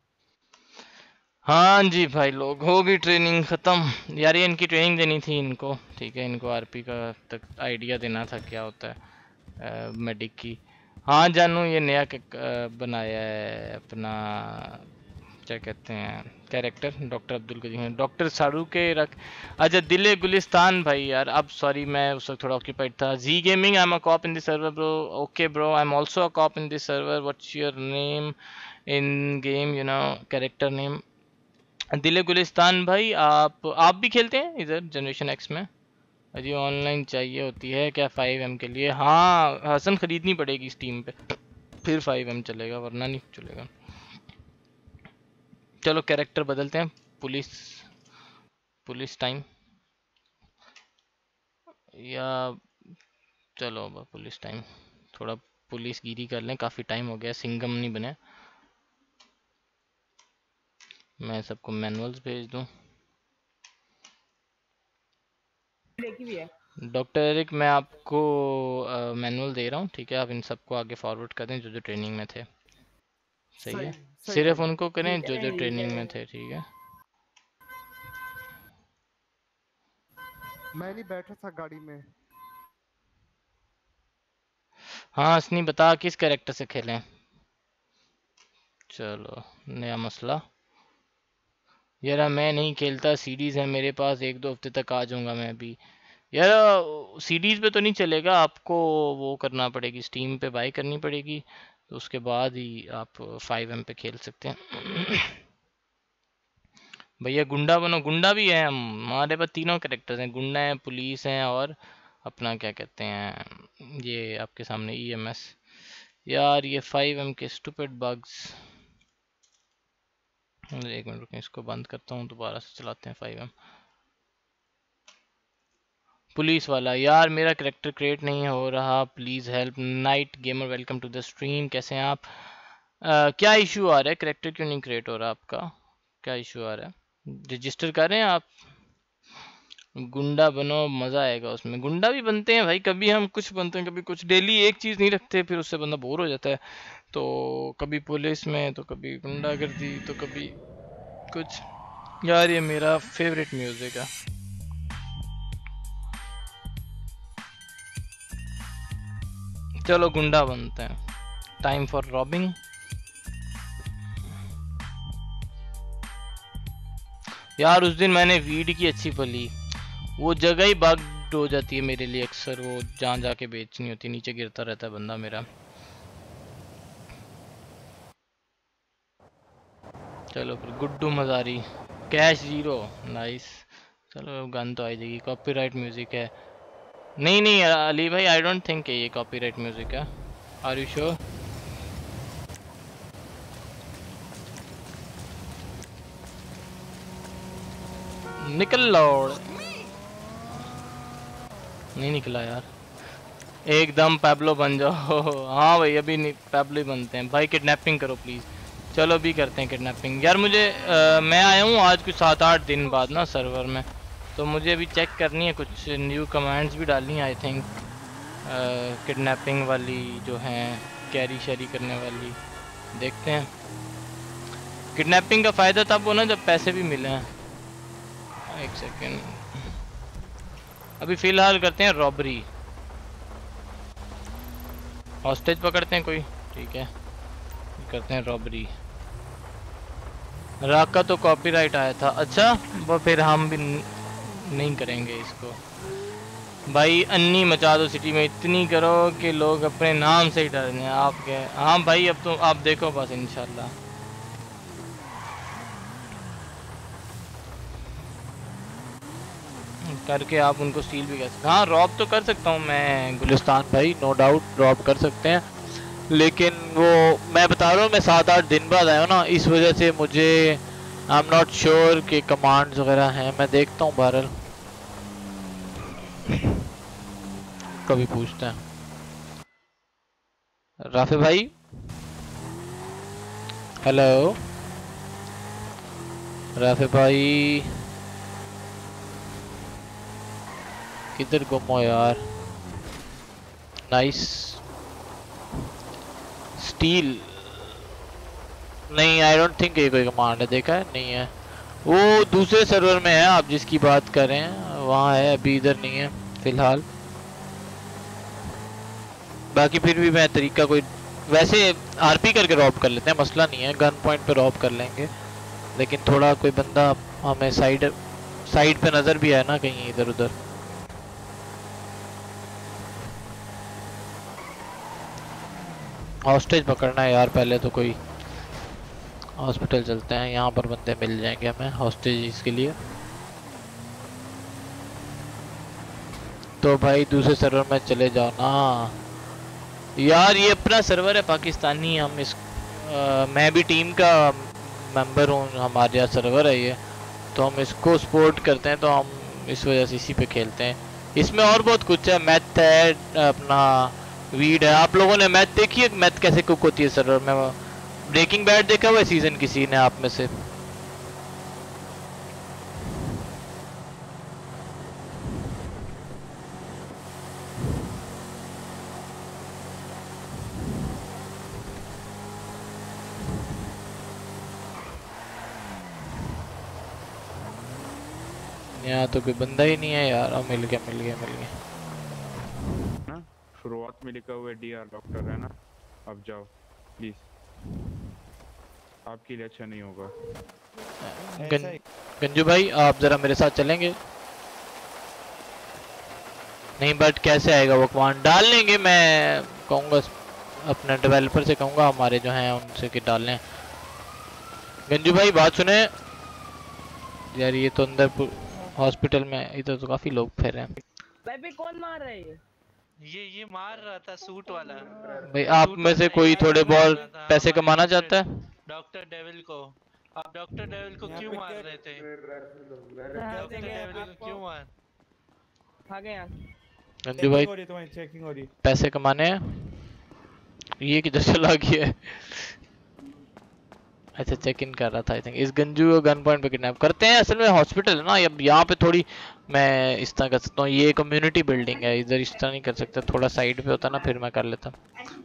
हाँ जी भाई लोग, हो गई ट्रेनिंग ख़त्म। यार ये इनकी ट्रेनिंग देनी थी इनको, ठीक है, इनको आरपी का तक आइडिया देना था क्या होता है मेडिक की। हाँ जानू, ये नया क- अ, बनाया है अपना, क्या कहते हैं, character, doctor Abdul Karim, doctor Saru के रख। अच्छा दिले गुलिस्तान भाई, यार अब सॉरी, मैं उस वक्त थोड़ा ऑक्यूपाइड था। G gaming, I am a cop in this server bro. Okay bro, I am also a cop in this server. What's your name in game, you know, character name? दिले गुलिस्तान भाई, आप आप भी खेलते हैं इधर जनरेशन एक्स में? अजी ऑनलाइन चाहिए होती है क्या फाइव एम के लिए? हाँ हसन, खरीदनी पड़ेगी स्टीम पे, फिर फाइव एम चलेगा, वरना नहीं चलेगा। चलो कैरेक्टर बदलते हैं, पुलिस पुलिस टाइम, या चलो अब पुलिस टाइम, थोड़ा पुलिस गिरी कर लें, काफ़ी टाइम हो गया, सिंगम नहीं बने। मैं सबको मैनुअल्स भेज दूं। देखी भी है। डॉक्टर एरिक, मैं आपको मैनुअल दे रहा हूँ, ठीक है, आप इन सबको आगे फॉरवर्ड कर दें जो जो ट्रेनिंग में थे, सही है? सही सही सिर्फ भाई। उनको करें ठीक जो है जो ठीक ट्रेनिंग है। में थे, ठीक है? मैं नहीं बैठा था गाड़ी में। हाँ असनी, बता किस कैरेक्टर से खेलें? चलो नया मसला। यार मैं नहीं खेलता, सीडीज है मेरे पास, एक दो हफ्ते तक आ जाऊंगा मैं भी। यार सीडीज पे तो नहीं चलेगा, आपको वो करना पड़ेगी, स्टीम पे बाई करनी पड़ेगी, तो उसके बाद ही आप फाइव एम पे खेल सकते हैं। भैया गुंडा बनो, गुंडा भी है हम, हमारे पास तीनों कैरेक्टर्स हैं, गुंडा है, पुलिस हैं, और अपना क्या कहते हैं ये आपके सामने ईएमएस। यार ये फाइव एम के स्टूपिड बग्स, एक मिनट रुकें, इसको बंद करता हूँ, दोबारा से चलाते हैं फाइव एम। पुलिस वाला, यार मेरा करेक्टर क्रिएट नहीं हो रहा, please help. Night gamer, welcome to the stream, कैसे हैं आप? अ, क्या इशू आ रहा है, करेक्टर क्यों नहीं क्रिएट हो रहा आपका, क्या इशू आ रहा है? रजिस्टर कर रहे हैं आप? गुंडा बनो, मज़ा आएगा उसमें, गुंडा भी बनते हैं भाई, कभी हम कुछ बनते हैं, कभी कुछ, डेली एक चीज़ नहीं रखते, फिर उससे बंदा बोर हो जाता है। तो कभी पुलिस में, तो कभी गुंडागर्दी, तो कभी कुछ। यार ये मेरा फेवरेट म्यूज़िक है। चलो गुंडा बनते हैं, टाइम फॉर रॉबिंग। यार उस दिन मैंने वीड की अच्छी पली, वो जगह ही बग्ड हो जाती है मेरे लिए अक्सर, वो जहाँ जाके बेचनी होती है, नीचे गिरता रहता है बंदा मेरा। चलो फिर Guddu Mazari, cash zero, nice. चलो गन तो आ जाएगी, कॉपीराइट म्यूजिक है। नहीं नहीं अली भाई, आई डोंट थिंक ये कॉपीराइट म्यूजिक है। Are you sure? निकल लौड़, नहीं निकला यार, एकदम पैब्लो बन जाओ। हाँ भाई अभी नहीं, पैब्लो ही बनते हैं भाई, किडनैपिंग करो प्लीज़। चलो अभी करते हैं किडनैपिंग। यार मुझे आ, मैं आया हूँ आज कुछ सात आठ दिन बाद ना सर्वर में, तो मुझे अभी चेक करनी है, कुछ न्यू कमांड्स भी डालनी है आई थिंक, किडनैपिंग वाली जो हैं, कैरी शैरी करने वाली, देखते हैं। किडनैपिंग का फ़ायदा तब हो ना जब पैसे भी मिले हैं। एक सेकेंड, अभी फ़िलहाल करते हैं रॉबरी, हॉस्टेज पकड़ते हैं कोई, ठीक है, करते हैं रॉबरी। राक का तो कॉपीराइट आया था, अच्छा वो फिर हम भी नहीं करेंगे इसको भाई। अन्नी मचा दो सिटी में, इतनी करो कि लोग अपने नाम से ही डरने आपके। हाँ भाई अब तो आप देखो बस, इंशाल्लाह। करके आप उनको स्टील भी कर सकते, हाँ रॉब तो कर सकता हूँ मैं गुलिस्तान भाई, नो डाउट रॉब कर सकते हैं, लेकिन वो मैं बता रहा हूँ, मैं सात आठ दिन बाद आया हूँ ना, इस वजह से मुझे आई एम नॉट श्योर कि कमांड्स वगैरह हैं, मैं देखता हूँ बहरहाल, कभी पूछते हैं। राफे भाई हेलो, राफे भाई किधर गुम हो यार? Nice steal. नहीं, आई डोंट थिंक ये कोई कमांड है। देखा है? नहीं है। वो दूसरे सर्वर में है आप जिसकी बात कर रहे हैं, वहाँ है, अभी इधर नहीं है फिलहाल। बाकी फिर भी मैं तरीका कोई वैसे आरपी करके रॉब कर लेते हैं, मसला नहीं है, गन पॉइंट पे रॉब कर लेंगे। लेकिन थोड़ा कोई बंदा हमें साइड साइड पे नजर भी है ना कहीं इधर उधर। हॉस्टेज पकड़ना है यार पहले तो। कोई हॉस्पिटल चलते हैं, यहाँ पर बंदे मिल जाएंगे हमें हॉस्टेज के लिए। तो भाई दूसरे सर्वर में चले जाओ ना यार, ये अपना सर्वर है पाकिस्तानी। हम इस आ, मैं भी टीम का मेंबर हूँ, हमारे यहाँ सर्वर है ये, तो हम इसको सपोर्ट करते हैं, तो हम इस वजह से इसी पे खेलते हैं। इसमें और बहुत कुछ है, मैथ है, अपना वीड है। आप लोगों ने मैथ देखी है? मैथ कैसे कुक होती है सर्वर में? ब्रेकिंग बैड देखा हुआ है सीजन किसी ने आप में से? यहाँ तो कोई बंदा ही नहीं है यार। अब मिल गया मिल गया मिल गया ना शुरुआत में लिखा हुआ है डी आर डॉक्टर है ना। अब जाओ प्लीज, आपके लिए अच्छा नहीं होगा। गं, गंजू भाई आप जरा मेरे साथ चलेंगे? नहीं बट कैसे आएगा वो कमांड? डाल लेंगे, मैं कहूँगा अपने डेवलपर से कहूँगा हमारे जो हैं उनसे कि डाल लें। गंजू भाई बात सुने यार, ये तो अंदर हॉस्पिटल में इधर तो काफी लोग फिर रहे हैं। बेबी कौन मार रहा है ये? ये ये मार रहा था सूट वाला। भाई आप में से कोई थोड़े बहुत पैसे कमाना चाहता है? डॉक्टर डेविल को। आप डॉक्टर डेविल को क्यों मार रहे थे? डॉक्टर डेविल को क्यों मार? भागे यहाँ। गंजू भाई चेकिंग हो रही, पैसे कमाने हैं। ये किधर चला गया है? अच्छा चेक इन कर रहा था आई थिंक। इस गंजू को गन पॉइंट पे किडनैप करते हैं। असल में हॉस्पिटल है ना, अब यहाँ पे थोड़ी मैं इस तरह कर सकता हूँ। ये कम्युनिटी बिल्डिंग है, इधर इस तरह नहीं कर सकता। थोड़ा साइड पे होता ना फिर मैं कर लेता।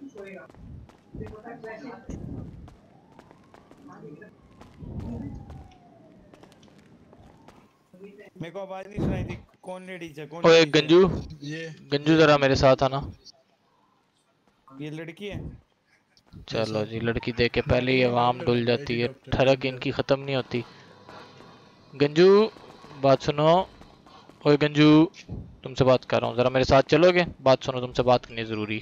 मेरे को आवाज नहीं सुनाई थी। कौन लेडीज है? कौन ओए लेडीज गंजू, ये गंजू जरा मेरे साथ आना। है? ये लड़की है। चलो जी, लड़की देख के पहले ही आवाम डुल जाती है, ठरक इनकी खत्म नहीं होती। गंजू बात सुनो। ओए गंजू, तुमसे बात कर रहा हूँ, जरा मेरे साथ चलोगे? बात सुनो, तुमसे बात करनी जरूरी।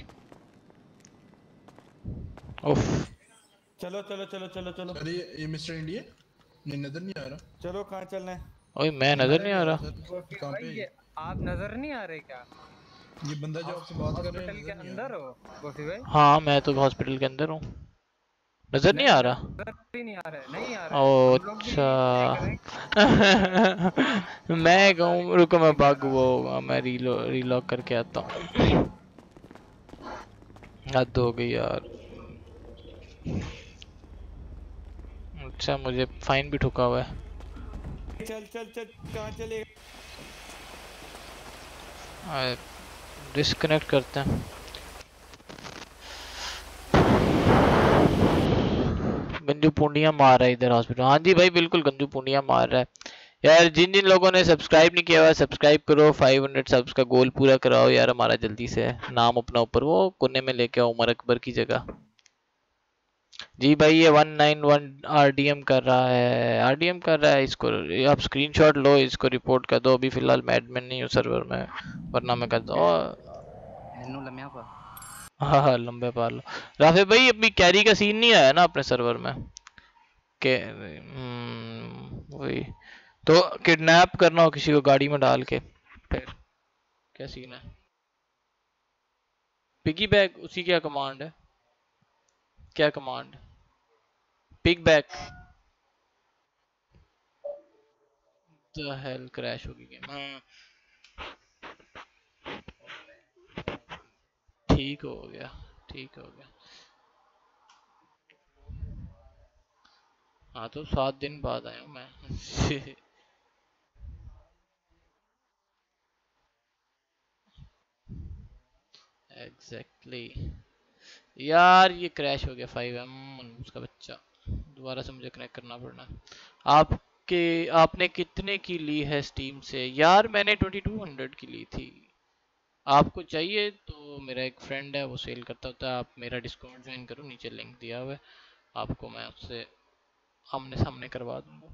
उफ चलो चलो चलो चलो चलो। सर ये, ये मिस्टर इंडिया नहीं नजर नहीं आ रहा। चलो कहाँ चलना है? ओए मैं नजर नहीं आ रहा। कहाँ पे है ये? आप नजर नहीं आ रहे क्या? ये बंदा जो आपसे बात कर रहा है हॉस्पिटल के नजर नहीं आ अंदर रहा। हो गोफी भाई? हाँ मैं तो हॉस्पिटल के अंदर हूँ, नजर नहीं आ रहा। नजर भी नहीं आ रहे, नहीं आ रहे। ओ हम लोग भी देख रहे अच्छा मैं कहूँ रुको, मैं भाग वो मैं रीलो रीलॉक करके आता हूँ। हद हो गई यार। अच्छा मुझे फाइन भी ठुका हुआ है। चल चल चल कहाँ चले? डिस्कनेक्ट करते हैं। गंजू पूंडिया मार रहा है इधर हॉस्पिटल। हाँ जी भाई बिल्कुल, गंजू पूंडिया मार रहा है यार। जिन जिन लोगों ने सब्सक्राइब नहीं किया हुआ सब्सक्राइब करो। पाँच सौ सब्स का गोल पूरा कराओ यार हमारा जल्दी से। नाम अपना ऊपर वो कोने में लेके आओ उमर अकबर की जगह। जी भाई ये वन नाइन वन आरडीएम कर रहा है, आरडीएम कर रहा है। इसको आप स्क्रीनशॉट लो, इसको रिपोर्ट कर दो। अभी फिलहाल मैं एडमिन नहीं हूँ सर्वर में, वरना मैं कर दो। हाँ हाँ लंबे पार लो। राफे भाई अभी कैरी का सीन नहीं आया ना अपने सर्वर में के? हम्म, वही तो, किडनैप करना हो किसी को गाड़ी में डाल के, फिर क्या सीन है? पिगी बैग उसी क्या कमांड है? क्या command? Piggyback the hell, crash होगी गेम। हाँ ठीक हो गया, ठीक हो गया। हाँ तो सात दिन बाद आया हूँ मैं। एग्जैक्टली यार ये क्रैश हो गया फाइव एम उसका बच्चा। दोबारा से मुझे कनेक्ट करना पड़ना। आपके आपने कितने की ली है स्टीम से? यार मैंने ट्वेंटी टू हंड्रेड की ली थी। आपको चाहिए तो मेरा एक फ्रेंड है वो सेल करता होता है, आप मेरा डिस्काउंट ज्वाइन करो, नीचे लिंक दिया हुआ है, आपको मैं उससे आमने सामने करवा दूंगा।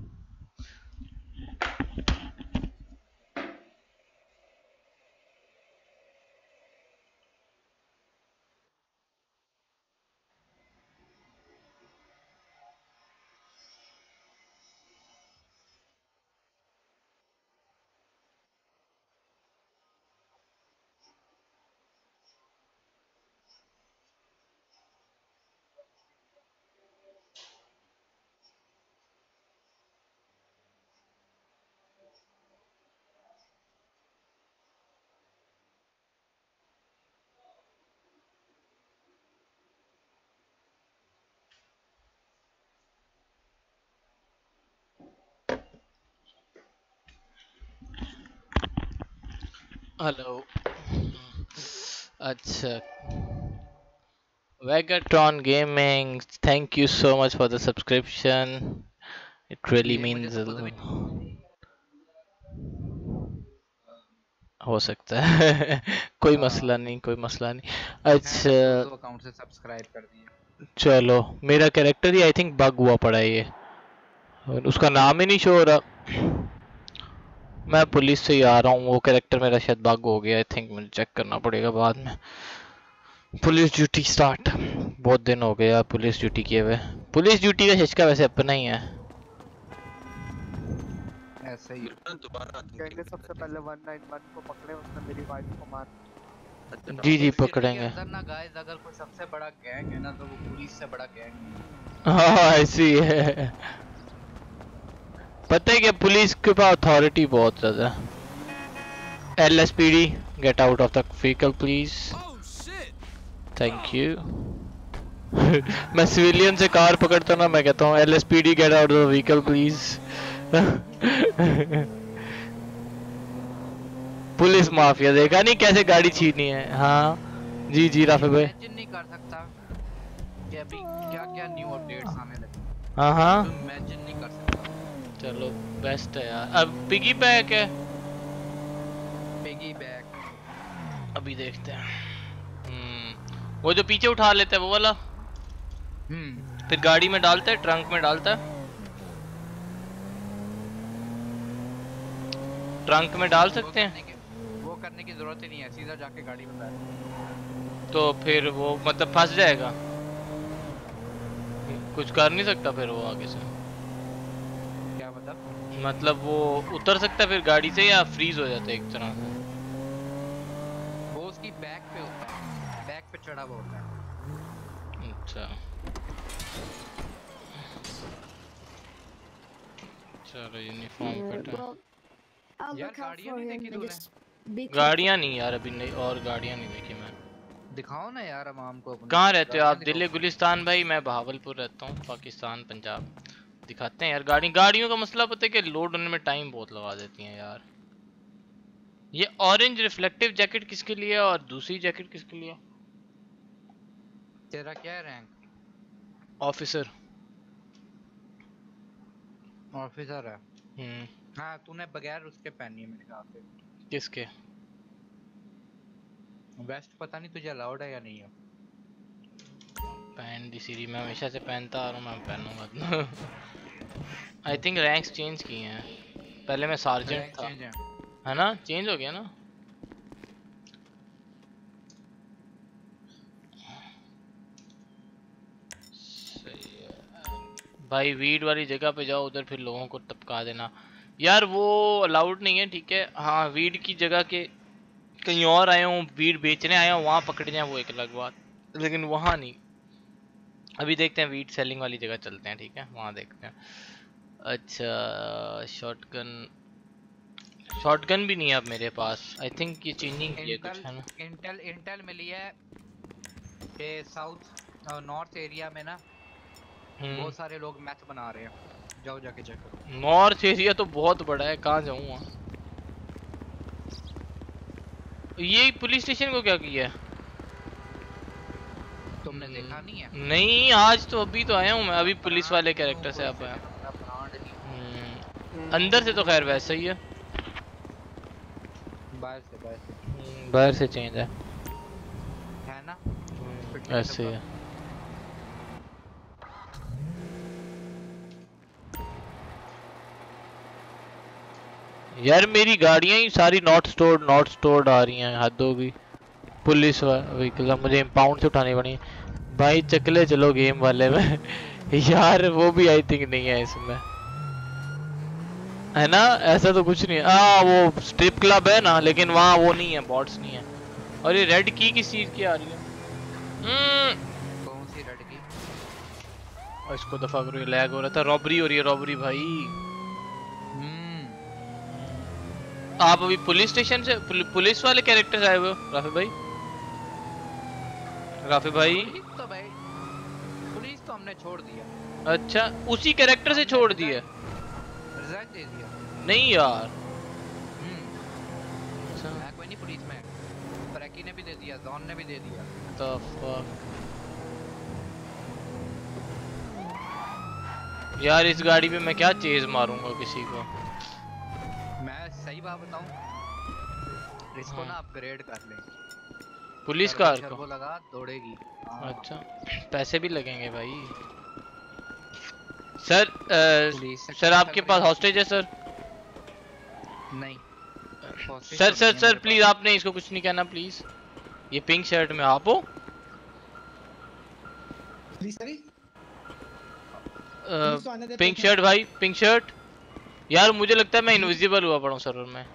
हेलो अच्छा Vegatron Gaming, thank you so much for the subscription. It really means a lot. हो सकता है कोई मसला नहीं, कोई मसला नहीं। अच्छा दो अकाउंट से सब्सक्राइब कर दिए। चलो मेरा कैरेक्टर ही आई थिंक बग हुआ पड़ा है ये, उसका नाम ही नहीं शो हो रहा। मैं पुलिस से ही आ रहा हूँ, वो कैरेक्टर मेरा शायद बग हो गया आई थिंक, मुझे चेक करना पड़ेगा बाद में। पुलिस ड्यूटी स्टार्ट, बहुत दिन हो गए यार पुलिस ड्यूटी किए हुए। पुलिस ड्यूटी का हिचका वैसे अपना ही है। ऐसे ही दोबारा कहेंगे सबसे पहले वन नाइन वन को पकड़े, उसने मेरी वाइफ को मार। जी जी पकड़ेंगे। अंदर ना गाइस अगर कोई सबसे बड़ा गैंग है ना तो वो पुलिस से बड़ा गैंग नहीं है। हाँ ऐसी है, पता है क्या पुलिस के पास अथॉरिटी बहुत ज्यादा। L S P D get out of the vehicle please, thank you. मैं सिविलियन से कार पकड़ता ना, मैं कहता हूँ L S P D get out of the vehicle please. Police mafia देखा नहीं कैसे गाड़ी छीनी है। हाँ जी जी राफे भाई। इमेजिन नहीं कर सकता कि अभी क्या क्या न्यू अपडेट्स आने लगे। हाँ हाँ इमेजिन नहीं कर सकता। चलो बेस्ट है यार। अब पिगी बैक है, पिगी बैक अभी देखते हैं। वो जो पीछे उठा लेता है वो वाला, हम्म फिर गाड़ी में डालता है, ट्रंक में डालता है। ट्रंक में डाल सकते हैं, वो करने की जरूरत ही नहीं है, सीधा जाके गाड़ी में बैठ। तो फिर वो मतलब फंस जाएगा, कुछ कर नहीं सकता फिर वो आगे से। क्या मतलब? मतलब वो उतर सकता है फिर गाड़ी से या फ्रीज हो जाता है एक तरह से? वो उसकी बैक पे होता है, बैक पे चढ़ा हुआ होता है। अच्छा चलो यूनिफॉर्म कटा। यार गाड़ियां नहीं देखी तूने? गाड़ियां नहीं यार अभी नहीं, और गाड़ियां नहीं देखी मैं। दिखाओ ना यार आवाम को अपनी। कहाँ रहते हो आप? दिल्ली गुलिस्तान भाई, मैं बहावलपुर रहता हूँ, पाकिस्तान पंजाब। दिखाते हैं यार गाड़ी। गाड़ियों का मसला पता है कि लोड होने में टाइम बहुत लगा देती हैं यार। ये ऑरेंज रिफ्लेक्टिव जैकेट किसके लिए और दूसरी जैकेट किसके लिए? तेरा क्या है रैंक? ऑफिसर। ऑफिसर है। हम्म हाँ तूने बगैर उसके पहनी है मेरे ख्याल से। किसके? वेस्ट पता नहीं तुझे अलाउड है या नहीं है। पहन दी सीरी, मैं हमेशा से पहनता आ रहा हूँ, मैं पहनूंगा। आई थिंक रैंक्स चेंज किए हैं, पहले मैं सार्जेंट था है। है ना, चेंज हो गया ना। सही है भाई, वीड वाली जगह पे जाओ, उधर फिर लोगों को टपका देना यार, वो अलाउड नहीं है ठीक है। हाँ वीड की जगह के कहीं और आए हूँ, वीड बेचने आया हूँ, वहाँ पकड़ जाए वो एक अलग बात, लेकिन वहाँ नहीं। अभी देखते हैं वीड सेलिंग वाली जगह चलते हैं, ठीक है वहाँ देखते हैं। अच्छा शॉटगन, शॉटगन भी नहीं है अब मेरे पास। आई थिंक ये चेंजिंग की है कुछ है ना। इंटेल इंटेल मिली है कि साउथ नॉर्थ एरिया में ना बहुत सारे लोग मैथ बना रहे हैं, जाओ जाके चेक करो। नॉर्थ एरिया तो बहुत बड़ा है, कहाँ जाऊँ? ये पुलिस स्टेशन को क्या किया है? देखा नहीं है? नहीं आज तो अभी तो आया हूँ मैं, अभी पुलिस वाले कैरेक्टर से आप आया। अंदर से तो खैर वैसा ही है, बाहर से बाहर से बाहर से चेंज है है ना, ऐसे है। यार मेरी गाड़ियां ही सारी नॉट स्टोर्ड नॉट स्टोर्ड आ रही हैं, हद होगी। पुलिस व्हीकल मुझे इम्पाउंड से उठानी पड़ी भाई। चकले चलो गेम वाले में यार वो भी आई थिंक नहीं है इसमें, है ना? ऐसा तो कुछ नहीं है। आ, वो स्ट्रिप क्लब है ना, लेकिन वहाँ वो नहीं है, बॉट्स नहीं है। और ये रेड की किस चीज की आ रही है? कौन सी रेड की? और इसको दफा करो, ये लैग हो रहा था। रॉबरी हो रही है, रॉबरी भाई। आप अभी पुलिस स्टेशन से पुल, पुलिस वाले कैरेक्टर आए हुए हो राफी भाई? राफी भाई पुलिस तो भाई पुलिस तो हमने छोड़ दिया। अच्छा उसी कैरेक्टर से छोड़ दिया? रिजाइन दे दिया। नहीं यार अच्छा मैं कोई नहीं पुलिस में, फ्रैकी ने भी दे दिया, जॉन ने भी दे दिया। The fuck? यार इस गाड़ी पे मैं क्या चेज मारूंगा किसी को? मैं सही बात बताऊं, इसको ना अपग्रेड कर ले, पुलिस कार को वो लगा दौड़ेगी। अच्छा पैसे भी लगेंगे भाई। सर आ, सर आपके पास हॉस्टेज है सर? नहीं सर सर सर प्लीज आपने इसको कुछ नहीं कहना प्लीज। ये पिंक शर्ट में आप हो? पिंक शर्ट भाई, पिंक शर्ट। यार मुझे लगता है मैं इनविजिबल हुआ पड़ा हूँ सर्वर में।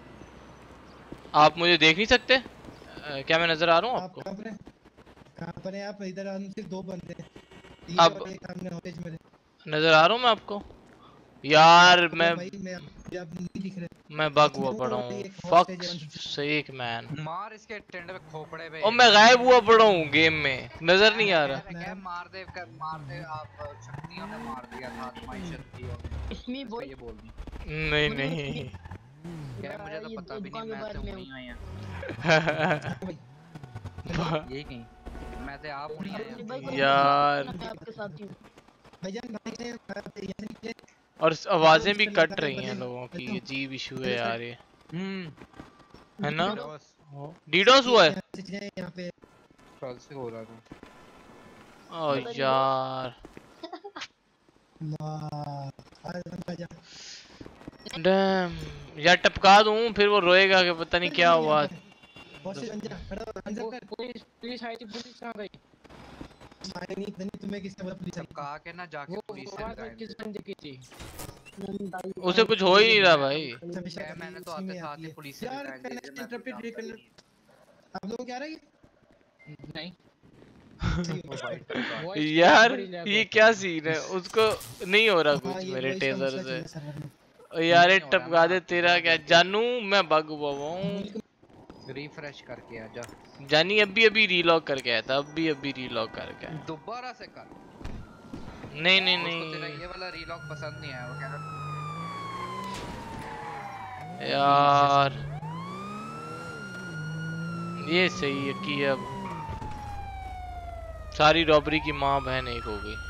आप मुझे देख नहीं सकते? आ, क्या मैं नजर आ रहा हूँ आपको? कहाँ पर है आप? इधर आने सिर्फ दो बंदे हैं, अब मेरे नजर आ रहा हूँ मैं आपको? यार मैं भाई मैं नहीं दिख रहा, मैं बग हुआ पड़ा हूँ। फक सेक मैन, मार इसके टेंड पे खोपड़े पे। और मैं गायब हुआ पड़ा हूँ गेम में, नजर नहीं आ रहा। क्या मार दे कर मार दे, आप शक्तियों ने मार दिया था तुम्हारी शक्तियों ने, बोल ये बोल दी। नहीं नहीं क्या मुझे तो पता भी नहीं, मैं तो नहीं आया ये कहीं मैं तो आप नहीं आया यार। आपके साथ ही भाईजान भाई। और आवाजें भी कट रही हैं लोगों की, ये अजीब इशू है यार ये, है ना? डीडोस हुआ है यहाँ पे, कल से हो रहा था। ओ यार डैम यार, टपका दूं फिर वो रोएगा कि पता नहीं क्या हुआ। पुलिस पुलिस आई थी, पुलिस आ गई। नहीं नहीं तुम्हें किसने बोला पुलिस आई? कहा के ना जाके पुलिस से किस बंदे की थी? उसे कुछ हो ही नहीं रहा भाई। मैंने तो आते साथ ही पुलिस से यार कनेक्ट इंटरप्रेट रिकनेक्ट आप लोग क्या रहे? नहीं यार ये क्या सीन है? उसको नहीं हो रहा कुछ मेरे टेजर से। यार ये टपका दे तेरा क्या जानू, मैं बग हुआ हूँ। रिफ्रेश करके आ जा जानी, अभी अभी रीलॉग करके आया था, अभी अभी रीलॉग करके आया। दोबारा से कर। नहीं नहीं नहीं उसको तेरा ये वाला रीलॉग पसंद नहीं आया, वो कह रहा यार ये सही है कि अब सारी रॉबरी की माँ बहन एक हो गई।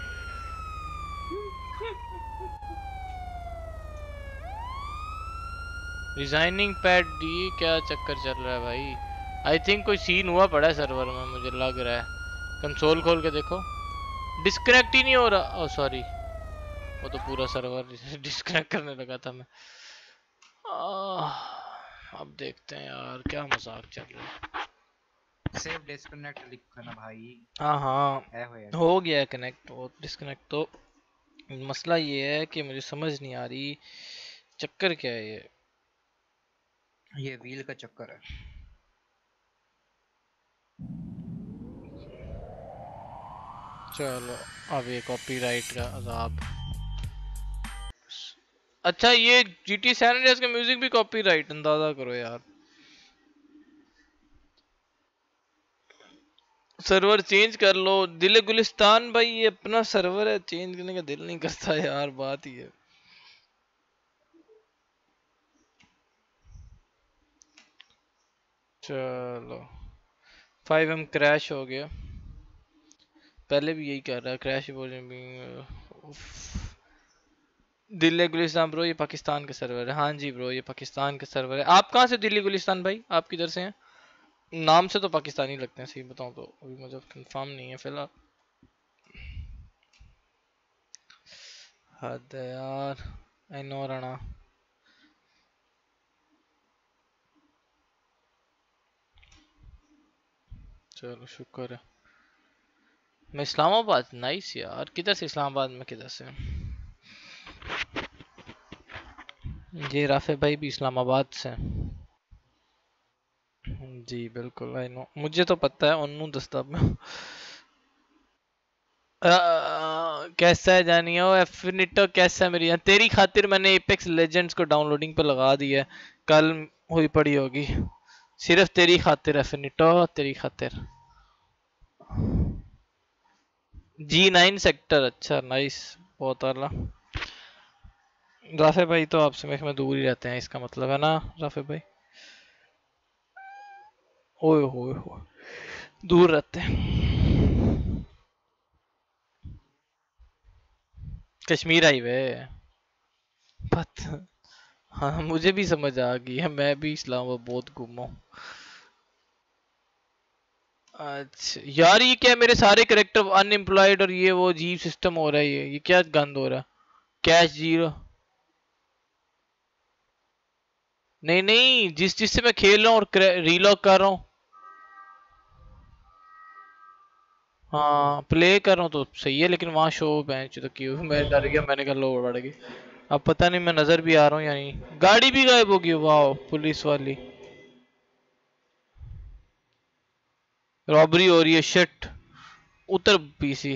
डिजाइनिंग पैड डी, क्या चक्कर चल रहा है भाई? आई थिंक कोई सीन हुआ पड़ा है सर्वर में, मुझे लग रहा है। कंसोल खोल के देखो, डिस्कनेक्ट ही नहीं हो रहा। ओह सॉरी, वो तो पूरा सर्वर डिस्कनेक्ट करने लगा था मैं। अब देखते हैं यार क्या मजाक चल रहा है। सेव डिस्कनेक्ट लिखा ना भाई। हाँ हाँ है हो, हो गया कनेक्ट और डिस्कनेक्ट। तो मसला ये है कि मुझे समझ नहीं आ रही चक्कर क्या है ये। ये व्हील का चक्कर है। चलो अब ये कॉपीराइट का अजाब। अच्छा ये जीटी सैन एंड्रियास का म्यूजिक भी कॉपीराइट, अंदाजा करो यार। सर्वर चेंज कर लो। दिल गुलिस्तान भाई ये अपना सर्वर है, चेंज करने का दिल नहीं करता यार, बात ही है। चलो फाइव एम क्रैश हो गया। पहले भी यही कर रहा है, क्रैश बोले भी। दिल्ली गुलिस्तान ब्रो, ये पाकिस्तान के सर्वर है। हाँ जी ब्रो, ये पाकिस्तान के सर्वर है। आप कहाँ से दिल्ली गुलिस्तान भाई, आप किधर से हैं? नाम से तो पाकिस्तानी लगते हैं, सही बताऊं तो अभी मुझे कंफर्म नहीं है फिलहाल। हद है यार, आई नो राणा। चलो शुक्र है। मैं इस्लामाबाद, नाइस यार। किधर से इस्लामाबाद में, किधर से? ये राफे भाई भी इस्लामाबाद से। जी बिल्कुल, आई नो, मुझे तो पता है। उन्नू दस्ता में कैसा है जानियो? एफिनिटो कैसा है मेरी जान? तेरी खातिर मैंने एपेक्स लेजेंड्स को डाउनलोडिंग पे लगा दी है, कल हुई पड़ी होगी। सिर्फ तेरी खातिर एफिनिटो, तेरी खातिर। जी नाइन सेक्टर, अच्छा नाइस, बहुत आला। राफे भाई तो आपसे में दूर ही रहते हैं, इसका मतलब है ना राफे भाई? ओए होए हो, दूर रहते हैं। कश्मीर हाईवे पता। हाँ मुझे भी समझ आ गई है, मैं भी इस्लामाबाद बहुत घूमा हूँ। अच्छा यार, ये क्या मेरे सारे करेक्टर अनएम्प्लॉयड और ये वो अजीब सिस्टम हो रहा है। ये ये क्या गंद हो रहा है? Cash zero. नहीं नहीं, जिस जिससे मैं खेल रहा हूँ और रीलॉग कर रहा हूँ। हाँ प्ले कर रहा हूँ तो सही है, लेकिन वहाँ शो बेंच तो क्यों, मैं डर गया, मैंने कहा लो बढ़ गई। अब पता नहीं मैं नजर भी आ रहा हूँ या नहीं। गाड़ी भी गायब होगी, वाह पुलिस वाली। रॉबरी हो रही है, शिट। उतर पीसी।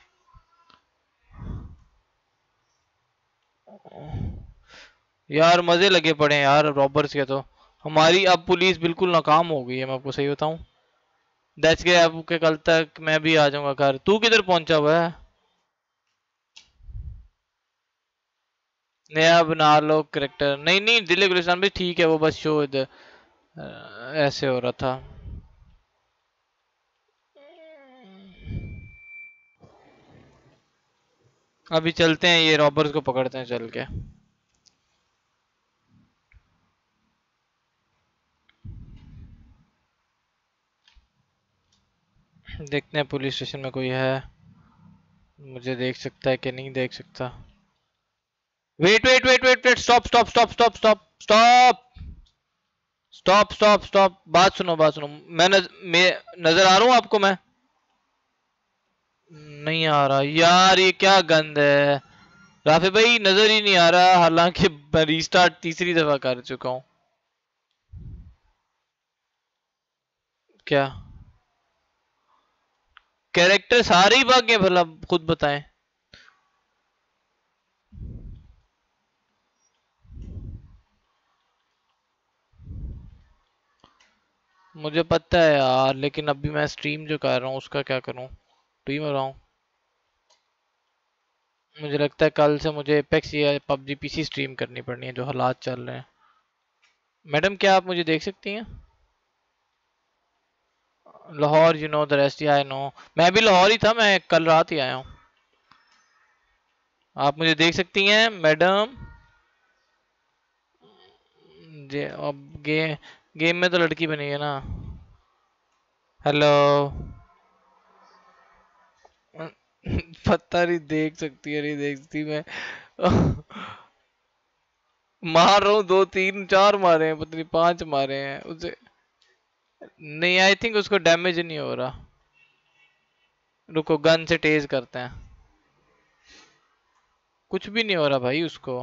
यार मजे लगे पड़े हैं यार रॉबर्स के तो। हमारी अब पुलिस बिल्कुल नाकाम हो गई है, मैं आपको सही बताऊं। दैट्स के अब के कल तक मैं भी आ जाऊंगा घर। तू किधर पहुंचा हुआ है? नया बना लो करेक्टर। नहीं नहीं, दिल्ली गुलिस्तान भी ठीक है, वो बस शो इधर ऐसे हो रहा था। अभी चलते हैं, ये रॉबर्स को पकड़ते हैं चल के। देखते हैं पुलिस स्टेशन में कोई है, मुझे देख सकता है कि नहीं देख सकता। Wait wait wait wait wait, stop stop stop stop stop stop stop stop stop. बात सुनो बात सुनो, मैं नज, मैं नजर आ रहा हूँ आपको? मैं नहीं आ रहा यार, ये क्या गंद है। राफे भाई नजर ही नहीं आ रहा, हालांकि मैं रीस्टार्ट तीसरी दफा कर चुका हूँ। क्या कैरेक्टर सारे ही भाग गए भला, खुद बताएं। मुझे पता है यार, लेकिन अभी मैं स्ट्रीम जो कर रहा हूँ उसका क्या करूँ? स्ट्रीम हो रहा हूँ। मुझे लगता है कल से मुझे एपेक्स या पबजी पीसी स्ट्रीम करनी पड़नी है, जो हालात चल रहे हैं। मैडम क्या आप मुझे देख सकती हैं? Lahore, you know the rest. I know, मैं भी लाहौर ही था, मैं कल रात ही आया हूँ। आप मुझे देख सकती हैं मैडम? जे अब गे, गेम में तो लड़की बनी है ना। हेलो। पता नहीं देख सकती है नहीं देख सकती। मैं मार रहा हूँ, दो तीन चार मारे हैं, पता नहीं पांच मारे हैं उसे। नहीं आई थिंक उसको डैमेज नहीं हो रहा। रुको गन से तेज करते हैं। कुछ भी नहीं हो रहा भाई उसको।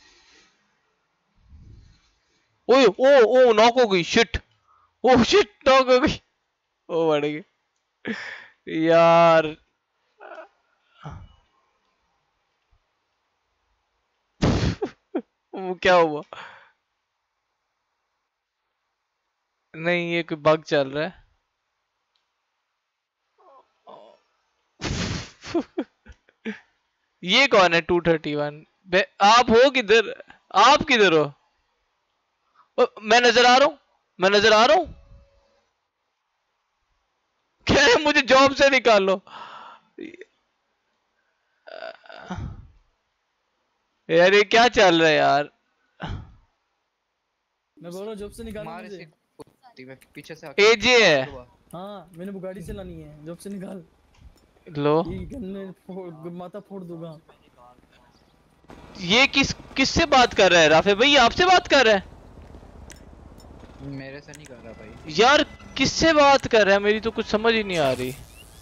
ओए ओ ओ नॉक हो गई, शिट। ओ शिट, नॉक हो गई। ओ बढ़ गई यार। वो क्या हुआ? नहीं ये कोई बग चल रहा है। ये कौन है टू थर्टी वन? आप हो किधर? आप किधर हो? ओ, मैं नजर आ रहा हूँ, मैं नजर आ रहा हूँ। क्या है, मुझे जॉब से निकालो। यार ये क्या चल रहा है यार? मैं बोल रहा हूँ जॉब से निकाल मार मुझे। इसे कुत्ती में पीछे से एजे है। हाँ मैंने बुगाड़ी चलानी है, जॉब से निकाल। लो ये गन्ने फोड़ माथा फोड़ दूंगा। ये किस किससे बात कर रहा है? राफे भाई आपसे बात कर रहा है? मेरे से नहीं कर रहा भाई यार किससे बात कर रहा है? मेरी तो कुछ समझ ही नहीं आ रही।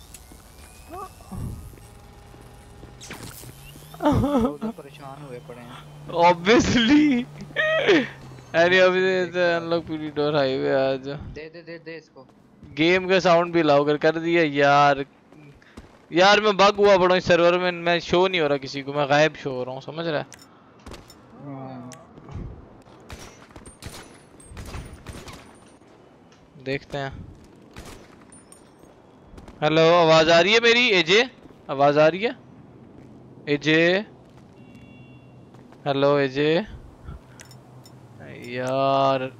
तो परेशान हुए पड़े हैं ऑब्वियसली। अरे अभी अनलॉक पूरी डोर हाईवे आज दे दे दे दे इसको। गेम का साउंड भी लाउड कर दिया यार। यार मैं बग हुआ पड़ा इस सर्वर में, मैं शो नहीं हो रहा किसी को, मैं गायब शो हो रहा हूँ, समझ रहा है? देखते हैं। हेलो आवाज आ रही है मेरी? एजे आवाज आ रही है? एजे हेलो एजे यार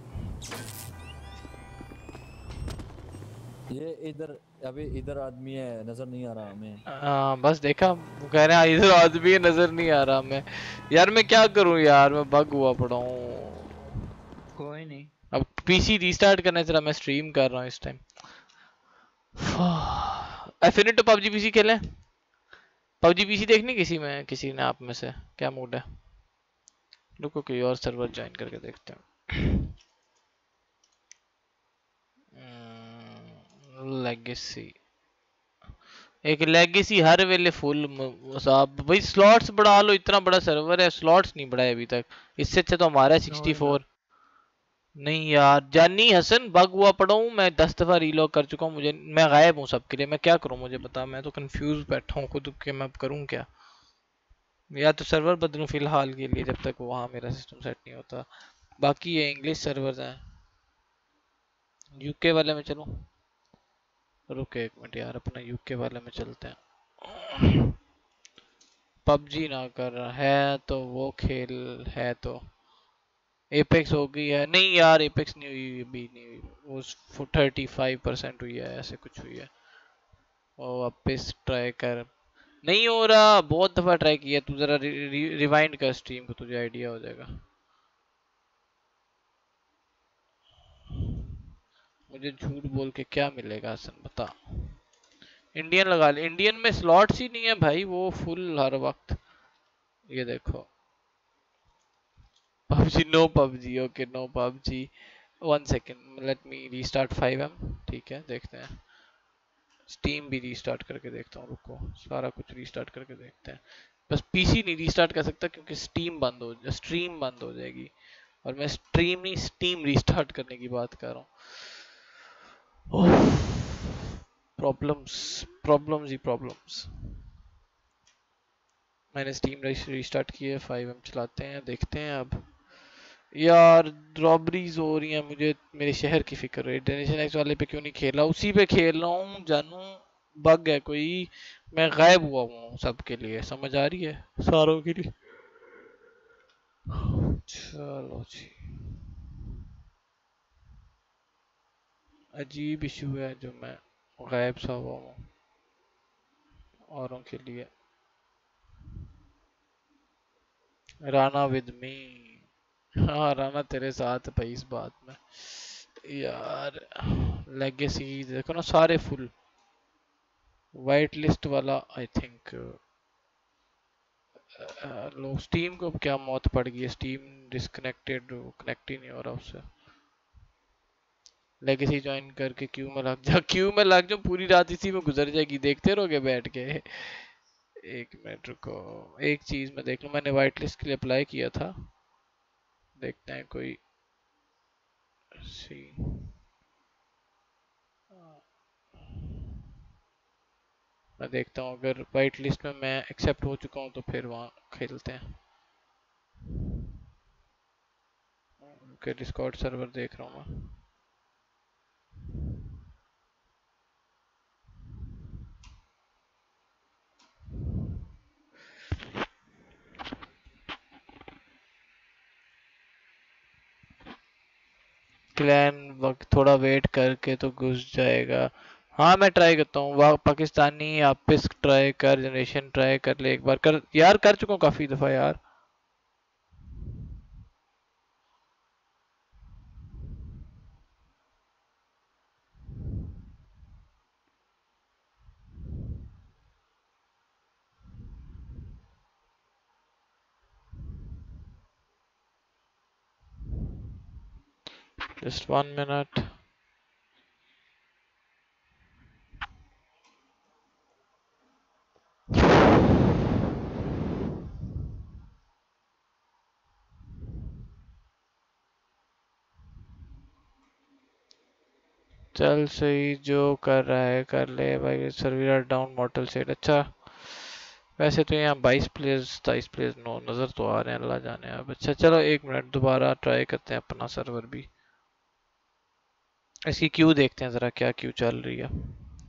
ये इधर अभी इधर आदमी है, नजर नहीं आ रहा हमें। हाँ बस देखा, वो कह रहे हैं इधर आदमी है नजर नहीं आ रहा मैं। यार मैं क्या करूं यार, मैं बग हुआ पड़ा हूँ। कोई नहीं, अब पीसी रीस्टार्ट करना है, जरा मैं स्ट्रीम कर रहा हूँ इस टाइम। एफिनिट तो पबजी पीसी खेलें? पबजी पीसी देखनी किसी में, किसी ने आप में से? क्या मूड है? रुको कोई और सर्वर ज्वाइन करके देखते हैं। लेगेसी, एक लेगेसी हर वेले फुल साहब भाई। स्लॉट्स बढ़ा लो, इतना बड़ा सर्वर है, स्लॉट्स नहीं बढ़ाए अभी तक। इससे अच्छा तो हमारा है सिक्सटी फोर। नहीं यार जानी हसन बग हुआ पड़ा हूँ मैं, दस दफा रीलॉग कर चुका हूँ। मुझे मैं गायब हूँ सबके लिए, मैं क्या करूँ मुझे बता। मैं तो कंफ्यूज बैठा हूँ खुद के, मैं अब करूँ क्या? या तो सर्वर बदलूं फिलहाल के लिए जब तक वहाँ मेरा सिस्टम सेट नहीं होता। बाकी ये इंग्लिश सर्वर हैं। यूके वाले में चलूं? रुके एक मिनट यार, अपना यूके वाले में चलते हैं। पबजी ना कर रहा है तो वो खेल है तो एपेक्स हो गई है? नहीं यार एपेक्स नहीं हुई अभी, नहीं हुई वो, थर्टी फाइव परसेंट हुई है ऐसे कुछ हुई है। ओ वापस ट्राई कर, नहीं हो रहा, बहुत दफा ट्राई किया। तू जरा रि, रि, रिवाइंड कर स्ट्रीम को, तुझे आइडिया हो जाएगा। मुझे झूठ बोल के क्या मिलेगा हसन बता। इंडियन लगा ले, इंडियन में स्लॉट्स ही नहीं है भाई, वो फुल हर वक्त। ये देखो PUBG, no PUBG, okay no PUBG. One second let me restart FiveM. ठीक है देखते हैं, स्टीम भी रीस्टार्ट करके देखता हूँ। रुको सारा कुछ रीस्टार्ट करके देखते हैं। बस पीसी नहीं रीस्टार्ट कर सकता क्योंकि स्टीम बंद हो, स्ट्रीम बंद हो जाएगी। और मैं स्ट्रीम नहीं स्टीम रीस्टार्ट करने की बात कर रहा हूँ। प्रॉब्लम्स प्रॉब्लम्स ही प्रॉब्लम्स। मैंने स्टीम रीस्टार्ट किया है, फाइव एम चलाते हैं, देखते हैं अब। यार रॉबरीज हो रही हैं, मुझे मेरे शहर की फिक्र है। डेनिशन एक्स वाले पे क्यों नहीं खेला? उसी पे खेल रहा हूँ जानू, बग है कोई, मैं गायब हुआ हूँ सबके लिए, समझ आ रही है? सारों के लिए। चलो जी, अजीब इशू है जो मैं गायब सा हुआ हूँ औरों के लिए। राना विद मी, हाँ राना तेरे साथ भाई इस बात में। यार लेगेसी देखो ना सारे फुल, वाइट लिस्ट वाला आई थिंक लो। स्टीम को क्या मौत पड़ गई है, स्टीम डिस्कनेक्टेड, कनेक्ट ही नहीं हो रहा उससे। लेगेसी ज्वाइन करके क्यू में लग जा, क्यू में लग जाओ, पूरी रात इसी में गुजर जाएगी, देखते रहोगे बैठ के। एक मिनट रुको, एक चीज मैं देख लूं, मैंने वाइट लिस्ट के लिए अप्लाई किया था, देखते हैं कोई सी। मैं देखता हूँ अगर वाइट लिस्ट में मैं एक्सेप्ट हो चुका हूँ तो फिर वहाँ खेलते हैं। ओके डिस्कॉर्ड सर्वर देख रहा हूँ मैं। क्लैन वक्त थोड़ा वेट करके तो घुस जाएगा। हाँ मैं ट्राई करता हूँ। वाह पाकिस्तानी वापस ट्राई कर, जनरेशन ट्राई कर ले एक बार कर यार, कर चुका हूँ काफी दफा यार। Just one minute. चल सही, जो कर रहा है कर ले भाई। Server down mortal set. अच्छा वैसे तो यहाँ बाईस प्लेयर्स तेईस प्लेयर्स नो नज़र तो आ रहे हैं, अल्लाह जाने अब। अच्छा चलो एक मिनट, दोबारा ट्राई करते हैं अपना सर्वर भी। इसकी क्यू देखते हैं ज़रा, क्या क्यू चल रही है।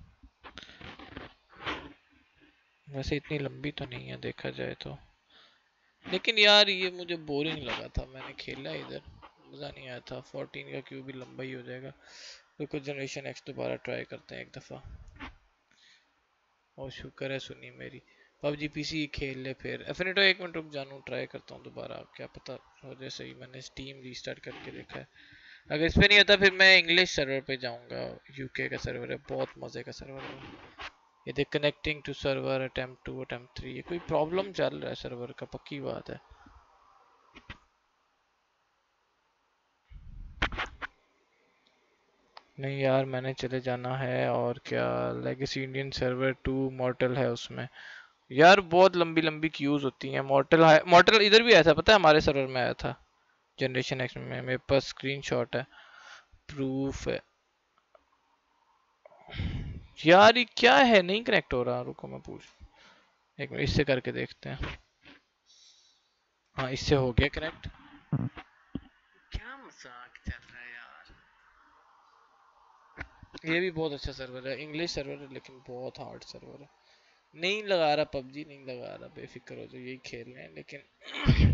वैसे इतनी लंबी तो नहीं है देखा जाए तो, लेकिन यार ये मुझे बोरिंग लगा था, मैंने खेला इधर मज़ा नहीं आया था। फोर्टीन का क्यू भी लंबा ही हो जाएगा। तो जनरेशन एक्स दोबारा ट्राई करते हैं एक दफ़ा। और शुक्र है सुनी मेरी। पबजी पीसी खेल ले फिर। एफिनिटो एक मिनट रुक जानू, ट्राई करता हूँ दोबारा, क्या पता हो जाए सही। मैंने स्टीम रीस्टार्ट करके देखा है, अगर इस पे नहीं होता फिर मैं इंग्लिश सर्वर पे जाऊँगा। यूके का सर्वर है, बहुत मज़े का सर्वर है ये। देख connecting to server attempt to attempt three, ये कोई प्रॉब्लम चल रहा है सर्वर का, पक्की बात है। नहीं यार मैंने चले जाना है और क्या। Legacy Indian server to mortal है उसमें यार, बहुत लंबी लंबी क्यूज होती हैं। मॉर्टल मॉर्टल इधर भी आया था पता है, हमारे सर्वर में आया था जनरेशन एक्स में। मेरे पास स्क्रीनशॉट है, प्रूफ है यार। ये क्या है, नहीं कनेक्ट हो रहा। रुको मैं पूछ एक मिनट, इससे करके देखते हैं। हाँ इससे हो गया कनेक्ट। क्या मजाक चल रहा है यार। ये भी बहुत अच्छा सर्वर है, इंग्लिश सर्वर है लेकिन बहुत हार्ड सर्वर है। नहीं लगा रहा पबजी, नहीं लगा रहा, बेफिक्र हो जाओ, यही खेल रहे हैं। लेकिन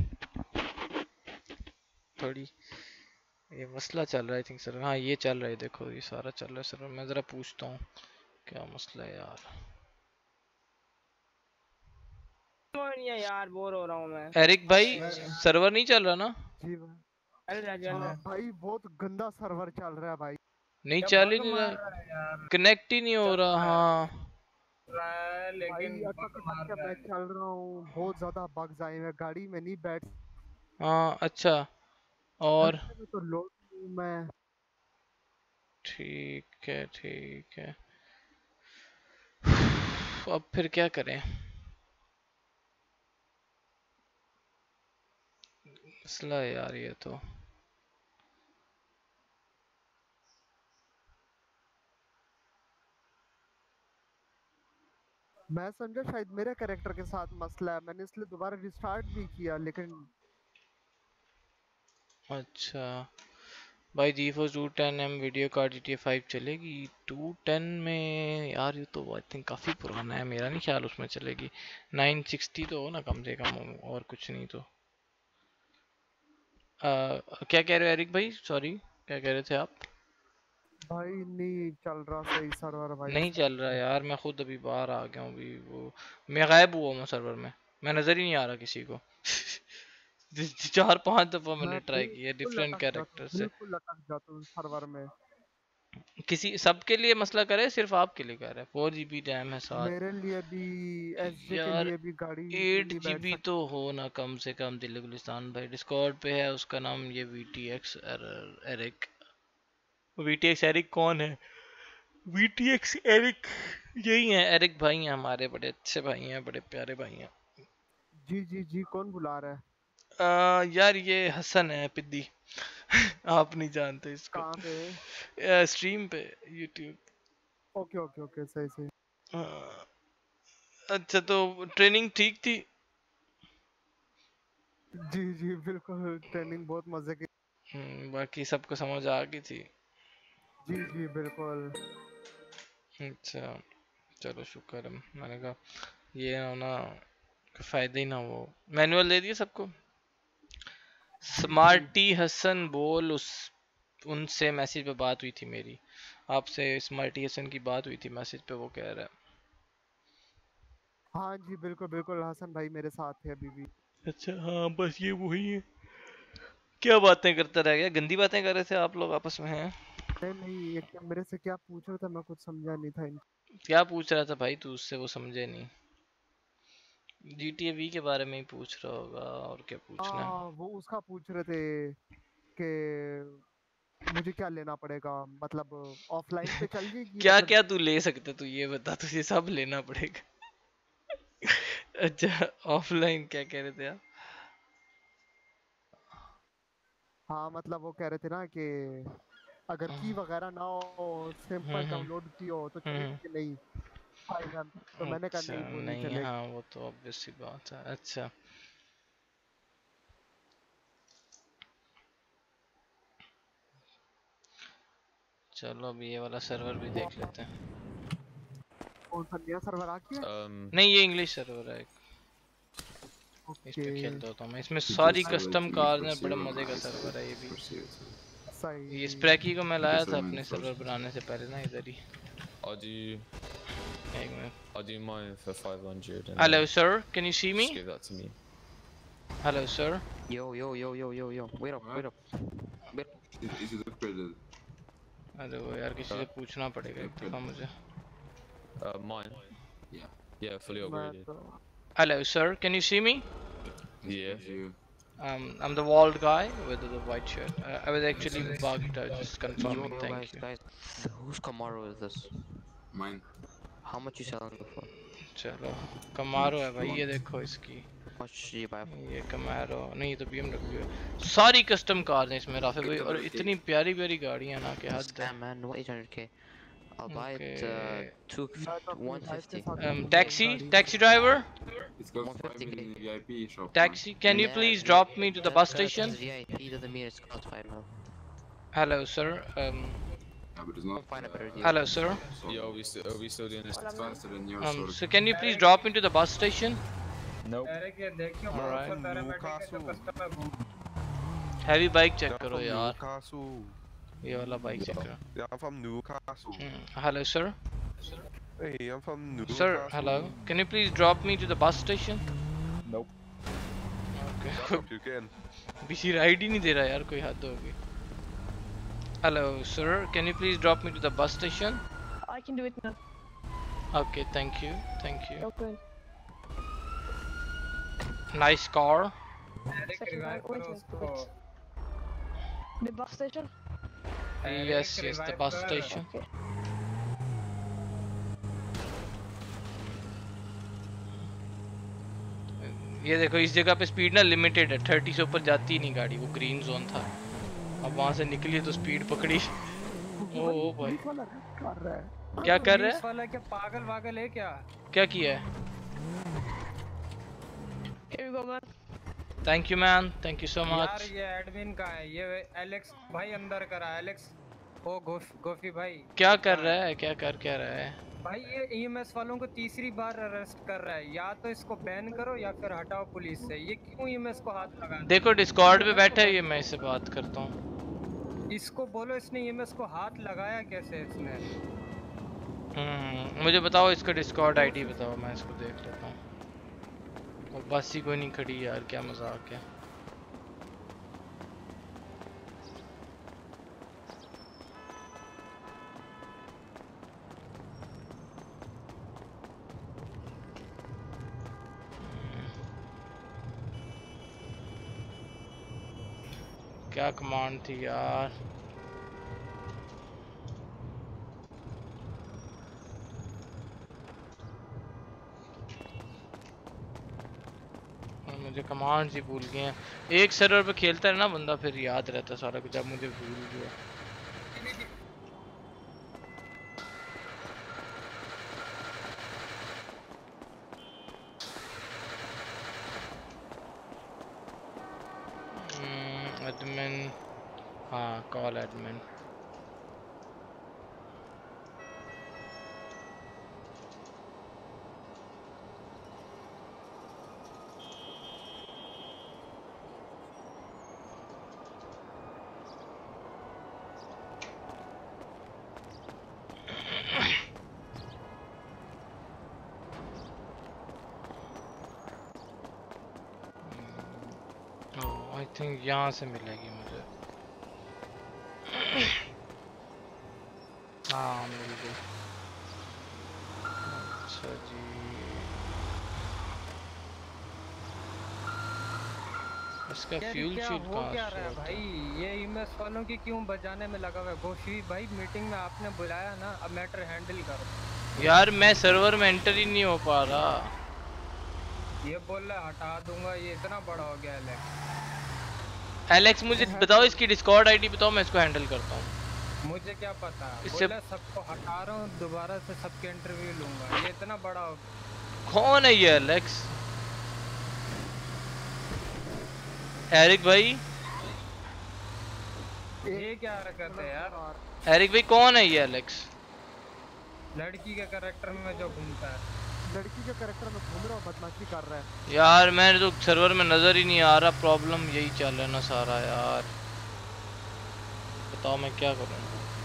थोड़ी ये मसला चल रहा है थिंक सर। हाँ ये चल रहा है, देखो ये सारा चल रहा है सर। मैं ज़रा पूछता हूँ क्या मसला है यार। नहीं है यार, बोर हो रहा हूँ मैं। एरिक भाई सर्वर नहीं चल रहा ना? जी भाई। भाई बहुत गंदा सर्वर चल रहा है भाई। नहीं चल ही नहीं रहा, कनेक्ट ही नहीं हो रहा। हाँ लेकिन मैं चल रहा हूँ, बहुत ज्यादा बग्स आए हैं, गाड़ी में नहीं बैठ। हाँ अच्छा और तो लोड हूँ मैं। ठीक है ठीक है, अब फिर क्या करें। मसला है यार ये तो। मैं समझा शायद मेरे कैरेक्टर के साथ मसला है, मैंने इसलिए दोबारा रिस्टार्ट भी किया लेकिन। अच्छा भाई G four two ten M video card G T A five चलेगी टू टेन में यार? ये तो आई थिंक काफ़ी पुराना है, मेरा नहीं ख्याल उसमें चलेगी। नाइन सिक्सटी तो हो ना कम से कम, और कुछ नहीं तो। आ, क्या कह रहे हो एरिक भाई, सॉरी क्या कह रहे थे आप? भाई नहीं चल रहा सही सर्वर भाई। नहीं चल रहा यार, मैं खुद अभी बाहर आ गया हूँ अभी। वो मैं गायब हुआ हूँ सर्वर में, मैं नज़र ही नहीं आ रहा किसी को। चार पांच दफा मैंने ट्राई किया डिफरेंट कैरेक्टर से। बिल्कुल लटक जाता हूँ सर्वर में। किसी सबके लिए मसला करे, सिर्फ आपके लिए कर रहा है? फोर जीबी रैम है साथ। मेरे लिए भी, एसजे के लिए भी गाड़ी एट जीबी तो हो ना कम से कम। दिल गुलिस्तान भाई डिस्कॉर्ड पे है, उसका नाम ये V T X Eric. V T X Eric कौन है? वी टी एक्स एरिक यही है, एरिक भाई हैं हमारे, बड़े अच्छे भाई हैं, बड़े प्यारे भाई हैं। जी जी जी कौन बुला रहा है? आ, यार ये हसन है पिद्दी। आप नहीं जानते इसको। कहाँ पे? स्ट्रीम पे यूट्यूब। ओके ओके ओके सही सही। अच्छा तो ट्रेनिंग ठीक थी? जी जी बिल्कुल, ट्रेनिंग बहुत मजे की। हम्म, बाकी सबको समझ आ गई थी? जी जी बिल्कुल। अच्छा चलो शुक्र है। मैंने कहा ये ना फायदा ही ना हो। मैनुअल दे दिए सबको? स्मार्टी हसन बोल, उस उनसे मैसेज पे बात हुई थी मेरी, आपसे स्मार्टी हसन की बात हुई थी मैसेज पे, वो कह रहा है। हाँ जी बिल्कुल बिल्कुल, हसन भाई मेरे साथ थे अभी भी। अच्छा हाँ, बस ये वही है। क्या बातें करता रह गया, गंदी बातें कर रहे थे आप लोग आपस में हैं? नहीं नहीं, एक मेरे से क्या पूछ रहा था, मैं कुछ समझा नहीं था। क्या पूछ रहा था भाई तू उससे, वो समझे नहीं? जी टी ए वी के बारे में ही पूछ रहा होगा, और क्या पूछना है। हाँ वो उसका पूछ रहे थे कि मुझे क्या लेना पड़ेगा, मतलब ऑफलाइन पे चल जाएगी क्या मतलब। क्या तू ले सकता, तू ये बता, तुझे सब लेना पड़ेगा। अच्छा ऑफलाइन क्या कह रहे थे आप? हाँ मतलब वो कह रहे थे ना कि अगर की वगैरह ना हो, हम्म सिंपल हम्म डाउनलोड की हो तो चलेगी हम्म। कि नहीं भाईजान। तो मैंने कहा अच्छा नहीं, वो नहीं नहीं, चलेगी। हाँ वो तो ऑब्वियस सी बात है। अच्छा चलो अभी ये वाला सर्वर भी देख लेते हैं। कौन सा नया सर्वर आ गया? नहीं ये इंग्लिश सर्वर है, इस पे खेलता होता हूँ मैं। इसमें सारी कस्टम कार हैं, बड़े मजे का सर्वर है ये भी। सही। ये स्प्रैकी को मैं लाया था अपने सर्वर बनाने से पहले ना इधर ही। I'll do एक मिनट। I'll do mine for five hundred and Hello then sir, can you see me? just give that to me. Hello sir. Yo yo yo yo yo yo, wait up wait up wait up. Is it upgraded? अरे वो यार किसी से पूछना पड़ेगा एक दफा मुझे। Uh, mine. Yeah. Yeah, fully upgraded. Hello sir, can you see me? Yeah. Um, I'm the walled guy with the white shirt. Uh, I was actually bugged. I was just confirming. Yo, yo, Thank guys, you. guys, whose Camaro is this? Mine. How much you selling it for? चलो कमारो है भाई, ये देखो इसकी। Much you buy? ये कमारो नहीं तो B M W है। सारी कस्टम कार हैं इसमें राफे भाई, और इतनी प्यारी प्यारी गाड़ियां ना कि हद है। Man, what eight hundred k? I'll buy it uh, two one fifty. Um, taxi, taxi driver. It's got five million V I P shop. Taxi, can you please drop me to the bus station? V I P doesn't mean it's cost five mil. Hello sir. Um. Yeah, but it's not. Find a better deal. Hello sir. Yo, are we still are we still doing this? It's faster than yours. Um. sorry. So can you please drop me to the bus station? Nope. अरे क्या देखियो Alright. बहुत सारे बैठे जो customer. Heavy bike check करो यार। Newcastle. ये वाला बाइक चेक करो। Yeah, I'm from Newcastle. Mm. Hello sir. Hey, I'm from Newcastle. Sir, hello. Can you please drop me to the bus station? Nope. Okay. Shut up, you can. BC ride ही नहीं दे रहा यार, कोई हद होगी। Hello sir, can you please drop me to the bus station? I can do it now. Okay, thank you, thank you. Okay. Nice car. Second car, wait, wait, wait. The bus station? Yes, yes, the bus station. Okay. ये देखो इस जगह पे speed ना limited है, thirty से ऊपर जाती ही नहीं गाड़ी, वो ग्रीन जोन था। अब वहां से निकली तो स्पीड पकड़ी। ओ ओ भाई क्या कर रहा है? वाला क्या पागल वागल है क्या? क्या किया है? Here you go, man. Thank you man, thank you so यार मच। ये एडमिन का है, ये एलेक्स भाई अंदर करा। एलेक्स ओ गोफ, गोफी भाई क्या कर रहा है, क्या कर क्या रहा है भाई? ये ईएमएस वालों को तीसरी बार अरेस्ट कर रहा है। या तो इसको बैन करो या फिर हटाओ पुलिस से। ये क्यों ईएमएस को हाथ लगा? देखो डिस्कॉर्ड पे बैठा है ये, मैं इससे बात करता हूँ। इसको बोलो इसने ईएमएस को हाथ लगाया कैसे इसने? हम्म मुझे बताओ इसका डिस्कॉर्ड आईडी बताओ, मैं इसको देख लेता हूँ। और बस ही कोई नहीं खड़ी यार, क्या मजाक है। क्या कमांड थी यार? मुझे कमांड ही भूल गए हैं। एक सर्वर पे खेलता है ना बंदा, फिर याद रहता है सारा कुछ, जब मुझे भूल गया। एडमिन, हाँ कॉल एडमिन। आई थिंक यहाँ से मिलेगी मुझे। हाँ मिल गई। अच्छा जी इसका यार फ्यूल क्या शीट हो कहाँ क्या से रहा है होता भाई? ये ईएमएस वालों की क्यों बजाने में लगा हुआ है? गोशी भाई मीटिंग में आपने बुलाया ना, अब मैटर हैंडल करो। यार मैं सर्वर में एंटर ही नहीं हो पा रहा। ये बोल रहा है हटा दूंगा, ये इतना बड़ा हो गया एलेक्स। एलेक्स मुझे बताओ इसकी डिस्कॉर्ड आईडी बताओ, मैं इसको हैंडल करता हूँ। मुझे क्या पता, इससे बोला सबको हटा रहा हूँ, दोबारा से सबके इंटरव्यू लूंगा। ये इतना बड़ा हो कौन है ये एलेक्स? एरिक भाई, ये क्या हरकत है यार? एरिक भाई कौन है ये एलेक्स? लड़की के कैरेक्टर में जो घूमता है। लड़की के कैरेक्टर में घूम रहा हूँ, बदमाशी कर रहा है। यार मैंने तो सर्वर में नजर ही नहीं आ रहा, प्रॉब्लम यही चल रहा है ना सारा। यार बताओ मैं क्या करूँ?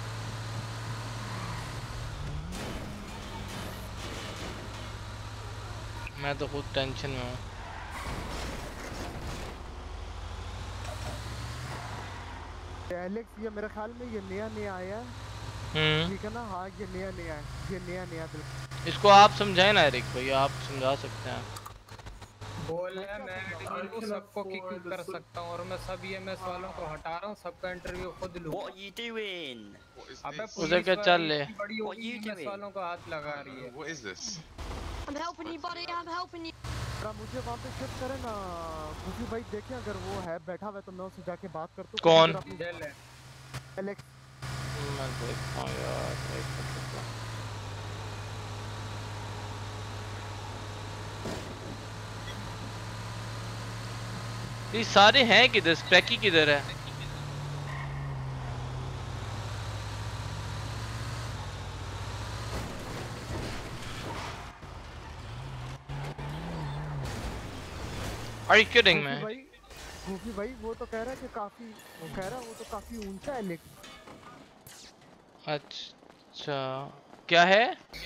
मैं तो खुद टेंशन में हूँ। एलेक्स ये मेरे ख्याल में ये नया नया आया है, हम्म ठीक है ना? हाँ ये नया नया है, ये नया नया बिल्कुल। इसको आप समझाए ना एरिक भाई, आप समझा सकते हैं। बोल रहा है मैं एडमिन को सबको किक कर सकता हूँ और मैं सब ईएमएस वालों को हटा रहा हूँ, सबका इंटरव्यू खुद लूंगा। What are you doing? अबे उसे क्या चल ले? बड़ी होगी ईएमएस वालों को हाथ लगा रही है। What is this? I'm helping you, buddy. I'm helping you. जरा मुझे वहाँ पे शिफ्ट करे ना खुशी भाई, देखें अगर वो है बैठा हुआ है तो मैं उससे जाके बात करता हूँ। कौन? एलेक्स। मैं देखता हूँ यार, एक मिनट। ये सारे हैं किधर? स्प्रैकी किधर है? Are you kidding me? भाई गोफी भाई वो तो कह रहा है कि काफी, वो कह रहा है वो तो काफी ऊंचा है लेकिन। अच्छा क्या है?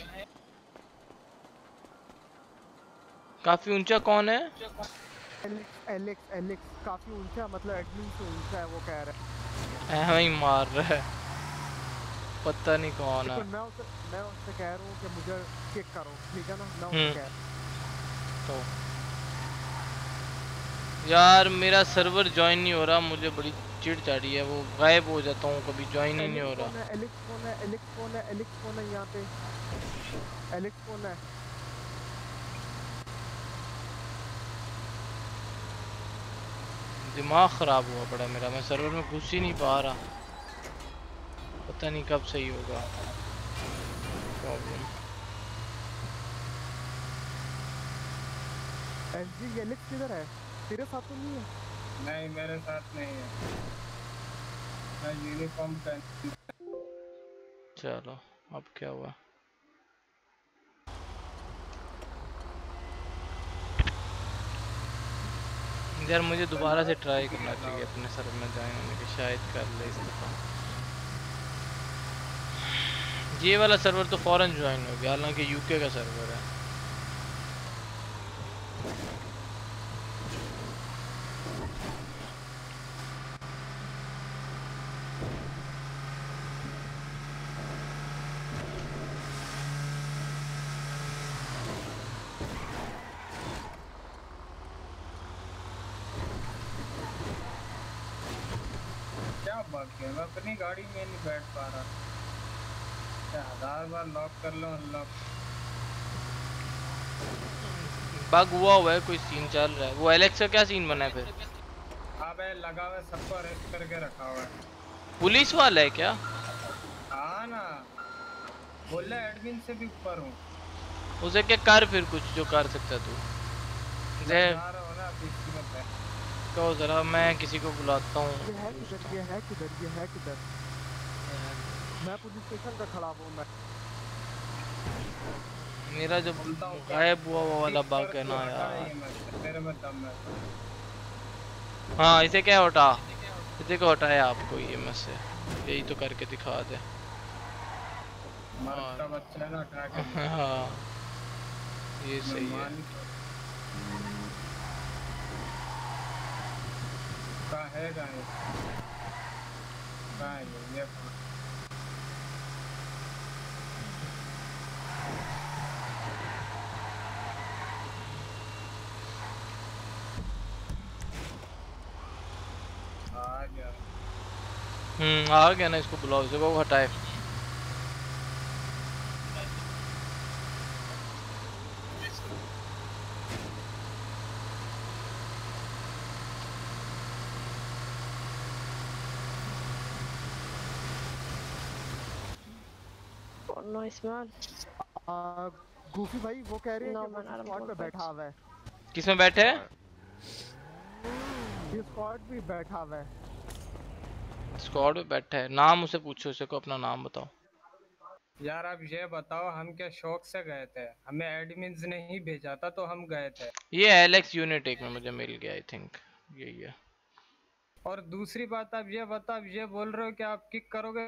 काफी ऊंचा कौन है? एलेक्स एलेक्स एलेक्स काफी ऊंचा, मतलब एडमिन से ऊंचा है वो कह रहा है। हमें ही मार रहा है, पता नहीं कौन है। मैं उससे मैं उससे कह रहा हूँ कि मुझे चेक करो, ठीक है ना? मैं उससे हम्म कह रहा तो यार मेरा सर्वर ज्वाइन नहीं हो रहा, मुझे बड़ी चिढ़ चढ़ी है। वो गायब हो जाता हूँ, कभी ज्वाइन ही नहीं हो रहा। एलेक्स कौन है? एलेक्स कौन है? एलेक्स कौन है यहाँ पे? एलेक्स कौन है? दिमाग खराब हुआ पड़ा मेरा, मैं सर्वर में घुस ही नहीं पा रहा, पता नहीं कब सही होगा प्रॉब्लम। एसजी एलेक्स किधर है? तेरे साथ तो नहीं है? नहीं मेरे साथ नहीं है, मैं यूनिफॉर्म पहन। चलो अब क्या हुआ? यार मुझे दोबारा से ट्राई करना चाहिए अपने सर्वर में ज्वाइन होने की, शायद कर ले इस दफा। ये वाला सर्वर तो फौरन ज्वाइन हो गया, हालांकि यूके का सर्वर है। मैं अपनी गाड़ी में नहीं बैठ पा रहा, क्या हजार बार लॉक कर लो अनलॉक। बग हुआ हुआ है, कोई सीन चल रहा है। वो एलेक्स का क्या सीन बना है फिर? अबे लगा हुआ है, सबको अरेस्ट करके रखा हुआ है। पुलिस वाला है क्या? हाँ ना, बोल रहा एडमिन से भी ऊपर हूँ। उसे क्या कर फिर कुछ जो कर सकता तू। कहो जरा, मैं किसी को बुलाता हूँ। ये है किधर? ये है किधर? ये है किधर? मैं पुलिस स्टेशन का खड़ा हूँ। मैं मेरा जो गायब हुआ वो वाला बग है ना यार। मेरे में दम है। हाँ इसे क्या हटा, इसे को हटाया आपको ये में से, यही तो करके दिखा दे। मरता बच्चा ना उठा के। हाँ ये सही है। है कहाँ है? कहाँ है ये? ये आ गया। हम्म आ गया ना, इसको बुलाओ, इसे वो हटाए। Nice man. आ, गूफी भाई वो कह रहे हैं No, कि वो man, I don't squad want में बैठा that. हुआ है। किसमें बैठे हैं? ये स्क्वाड भी बैठा हुआ है। स्क्वाड में बैठा है। नाम उसे पूछो, उसे को अपना नाम बताओ। यार आप ये बताओ, हम क्या शौक से गए थे? हमें एडमिन्स ने ही भेजा था तो हम गए थे। ये एलेक्स यूनिट एक में मुझे मिल गया, आई थिंक यही है। और दूसरी बात आप ये बताओ, आप ये बोल रहे हो कि आप किक करोगे?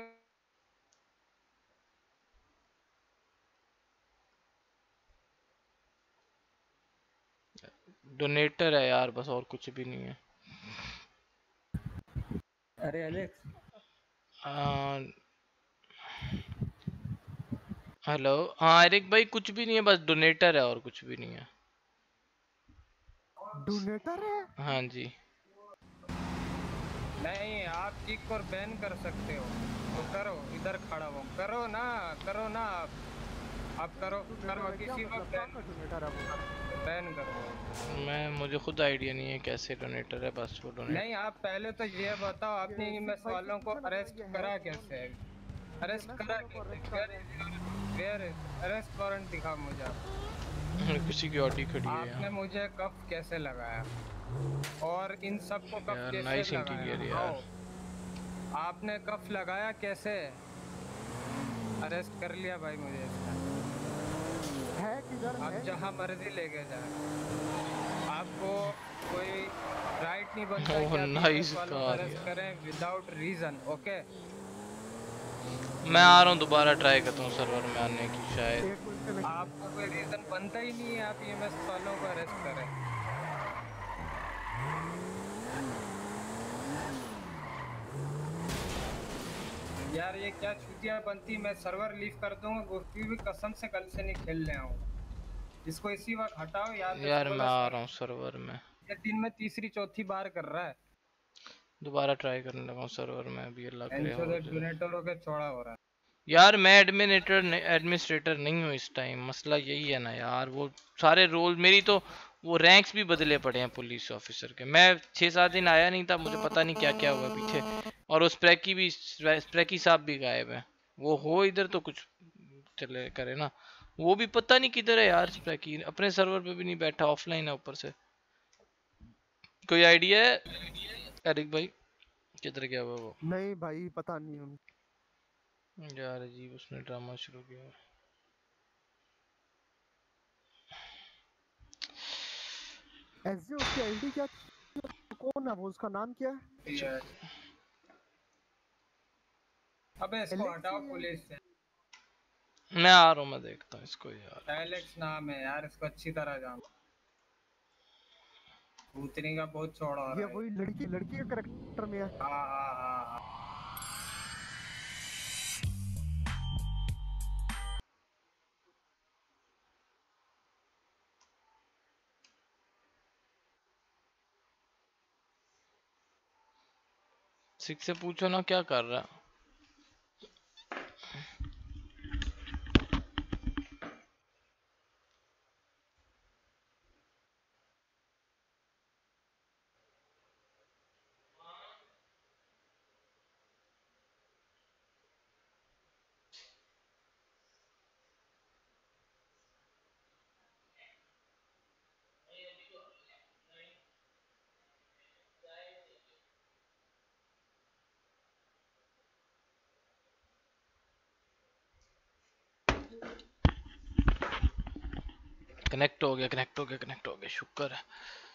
डोनेटर है यार, बस और कुछ भी नहीं है। अरे एलेक्स, हेलो। हाँ एरिक भाई, कुछ भी नहीं है, बस डोनेटर है और कुछ भी नहीं है। डोनेटर है? हाँ जी। नहीं, आप किक और बैन कर सकते हो तो करो, इधर खड़ा हो, करो ना, करो ना आप आप करो करो किसी वक्त बैन करो। मैं मुझे खुद आइडिया नहीं है कैसे डोनेटर है, बस वो डोनेट। नहीं, आप पहले तो ये बताओ, आपने ईएमएस वालों को अरेस्ट करा कैसे? अरेस्ट करा कैसे? अरेस्ट वारंट दिखा मुझे आप। किसी की ऑडी खड़ी है। आपने मुझे कफ कैसे लगाया और इन सब को कफ कैसे नाइस लगाया? इंटीरियर यार। आपने कफ लगाया कैसे? अरेस्ट कर लिया भाई मुझे इसका। है किधर आप है? जहाँ मर्जी लेके जाए, आपको कोई राइट नहीं बनता Oh, कि आप nice वालों को car अरेस्ट यार। करें विदाउट रीजन। ओके, मैं आ रहा हूँ, दोबारा ट्राई करता हूँ सर्वर में आने की शायद। आपको कोई रीजन बनता ही नहीं है, आप ईएमएस वालों को अरेस्ट करें। यार ये क्या छुट्टियां बनती, मैं सर्वर लीव कर दूंगा। गोफ्ती भी कसम से कल से नहीं खेलने आऊंगा। इसको इसी वक्त हटाओ यार। यार मैं आ रहा हूँ सर्वर में। ये दिन में तीसरी चौथी बार कर रहा है। दोबारा ट्राई करने लगा हूँ सर्वर में, अभी लग रहा है। डोनेटरों के चौड़ा हो रहा है यार मैं एडमिनेटर एडमिनिस्ट्रेटर नहीं हूँ इस टाइम, मसला यही है ना यार। वो सारे रोल मेरी तो वो रैंक्स भी बदले पड़े हैं पुलिस ऑफिसर के। मैं छः सात दिन आया नहीं था, मुझे पता नहीं क्या क्या हुआ पीछे। और उस स्प्रैकी भी स्प्रैकी साहब भी गायब है। वो हो इधर तो कुछ चले करे ना। वो भी पता नहीं किधर है यार। स्प्रैकी अपने सर्वर पे भी नहीं बैठा, ऑफलाइन है ऊपर से। कोई आइडिया है एरिक भाई किधर गया हुआ वो? नहीं भाई पता नहीं हूँ यार अजीब उसने ड्रामा शुरू किया। ऐसे उसकी आईडी क्या, कौन है वो, उसका नाम क्या है? अबे इसको हटाओ पुलिस से। मैं आ रहा हूँ, मैं देखता हूँ इसको यार। एलेक्स नाम है यार, इसको अच्छी तरह जान। भूतनी का बहुत चौड़ा हो रहा है। ये वही लड़की लड़की के कैरेक्टर में है। हाँ हाँ हाँ हाँ। सिक्स से पूछो ना क्या कर रहा है। कनेक्ट हो गया कनेक्ट हो गया कनेक्ट हो गया, शुक्र है।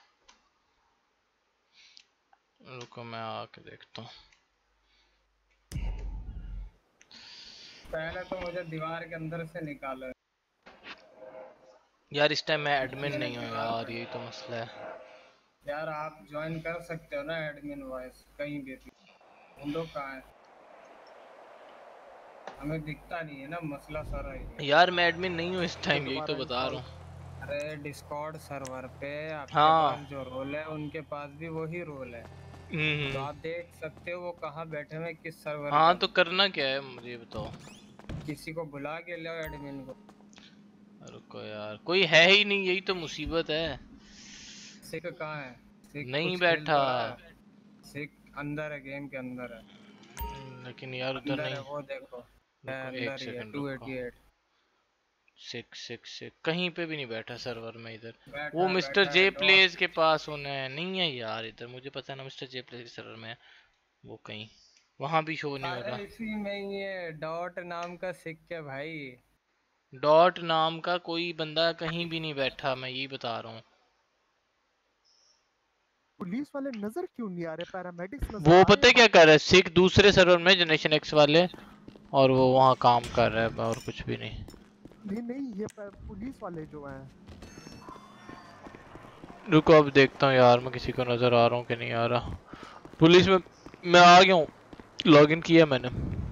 रुको मैं आके देखता हूँ। पहले तो मुझे दीवार के अंदर से निकालो यार इस टाइम मैं एडमिन नहीं हूँ यार, यही तो मसला है। यार आप ज्वाइन कर सकते हो ना एडमिन वॉइस कहीं भी, ढूंढो कहाँ है, हमें दिखता नहीं है ना, मसला सारा है। यार मैं एडमिन नहीं हूँ इस टाइम, यही तो बता रहा हूँ। अरे डिस्कॉर्ड सर्वर पे आपके हाँ। पास जो रोल है उनके पास भी वही रोल है, तो आप देख सकते हो वो कहाँ बैठे हुए किस सर्वर। हाँ तो करना क्या है मुझे बताओ। किसी को बुला के लाओ एडमिन को। रुको यार, कोई है ही नहीं, यही तो मुसीबत है। सिक कहाँ है? सिक नहीं कुछ खेल बैठा। तो रहा है। सिक अंदर है, गेम के अंदर है। लेकिन यार उधर अंदर नहीं है, वो देखो है, रुको, अंदर एक ही है, सेकंड टू रुको। Eighty eight. Sick sick sick कहीं पे भी नहीं बैठा सर्वर में इधर। बैठा वो है, मिस्टर बैठा जे है, प्लेस के पास होना है, नहीं है यार इधर, मुझे पता है ना मिस्टर जे प्लेस के सर्वर में है वो, कहीं वहां भी शो नहीं हो रहा। अरे इसी में ही है, डॉट नाम का सिक है भाई। डॉट नाम का कोई बंदा कहीं भी नहीं बैठा, मैं यही बता रहा हूँ। पुलिस वाले नजर क्यों नहीं आ रहे? पैरामेडिक्स नजर वो आ पता है रहे क्या कर रहा है, सिख दूसरे सर्वर में जनरेशन एक्स वाले, और वो वहाँ काम कर रहा है और कुछ भी नहीं। नहीं नहीं, ये पै- पुलिस वाले जो हैं। रुको अब देखता हूँ यार, मैं किसी को नजर आ रहा हूँ कि नहीं आ रहा। पुलिस में मैं आ गया हूँ, लॉगिन किया मैंने।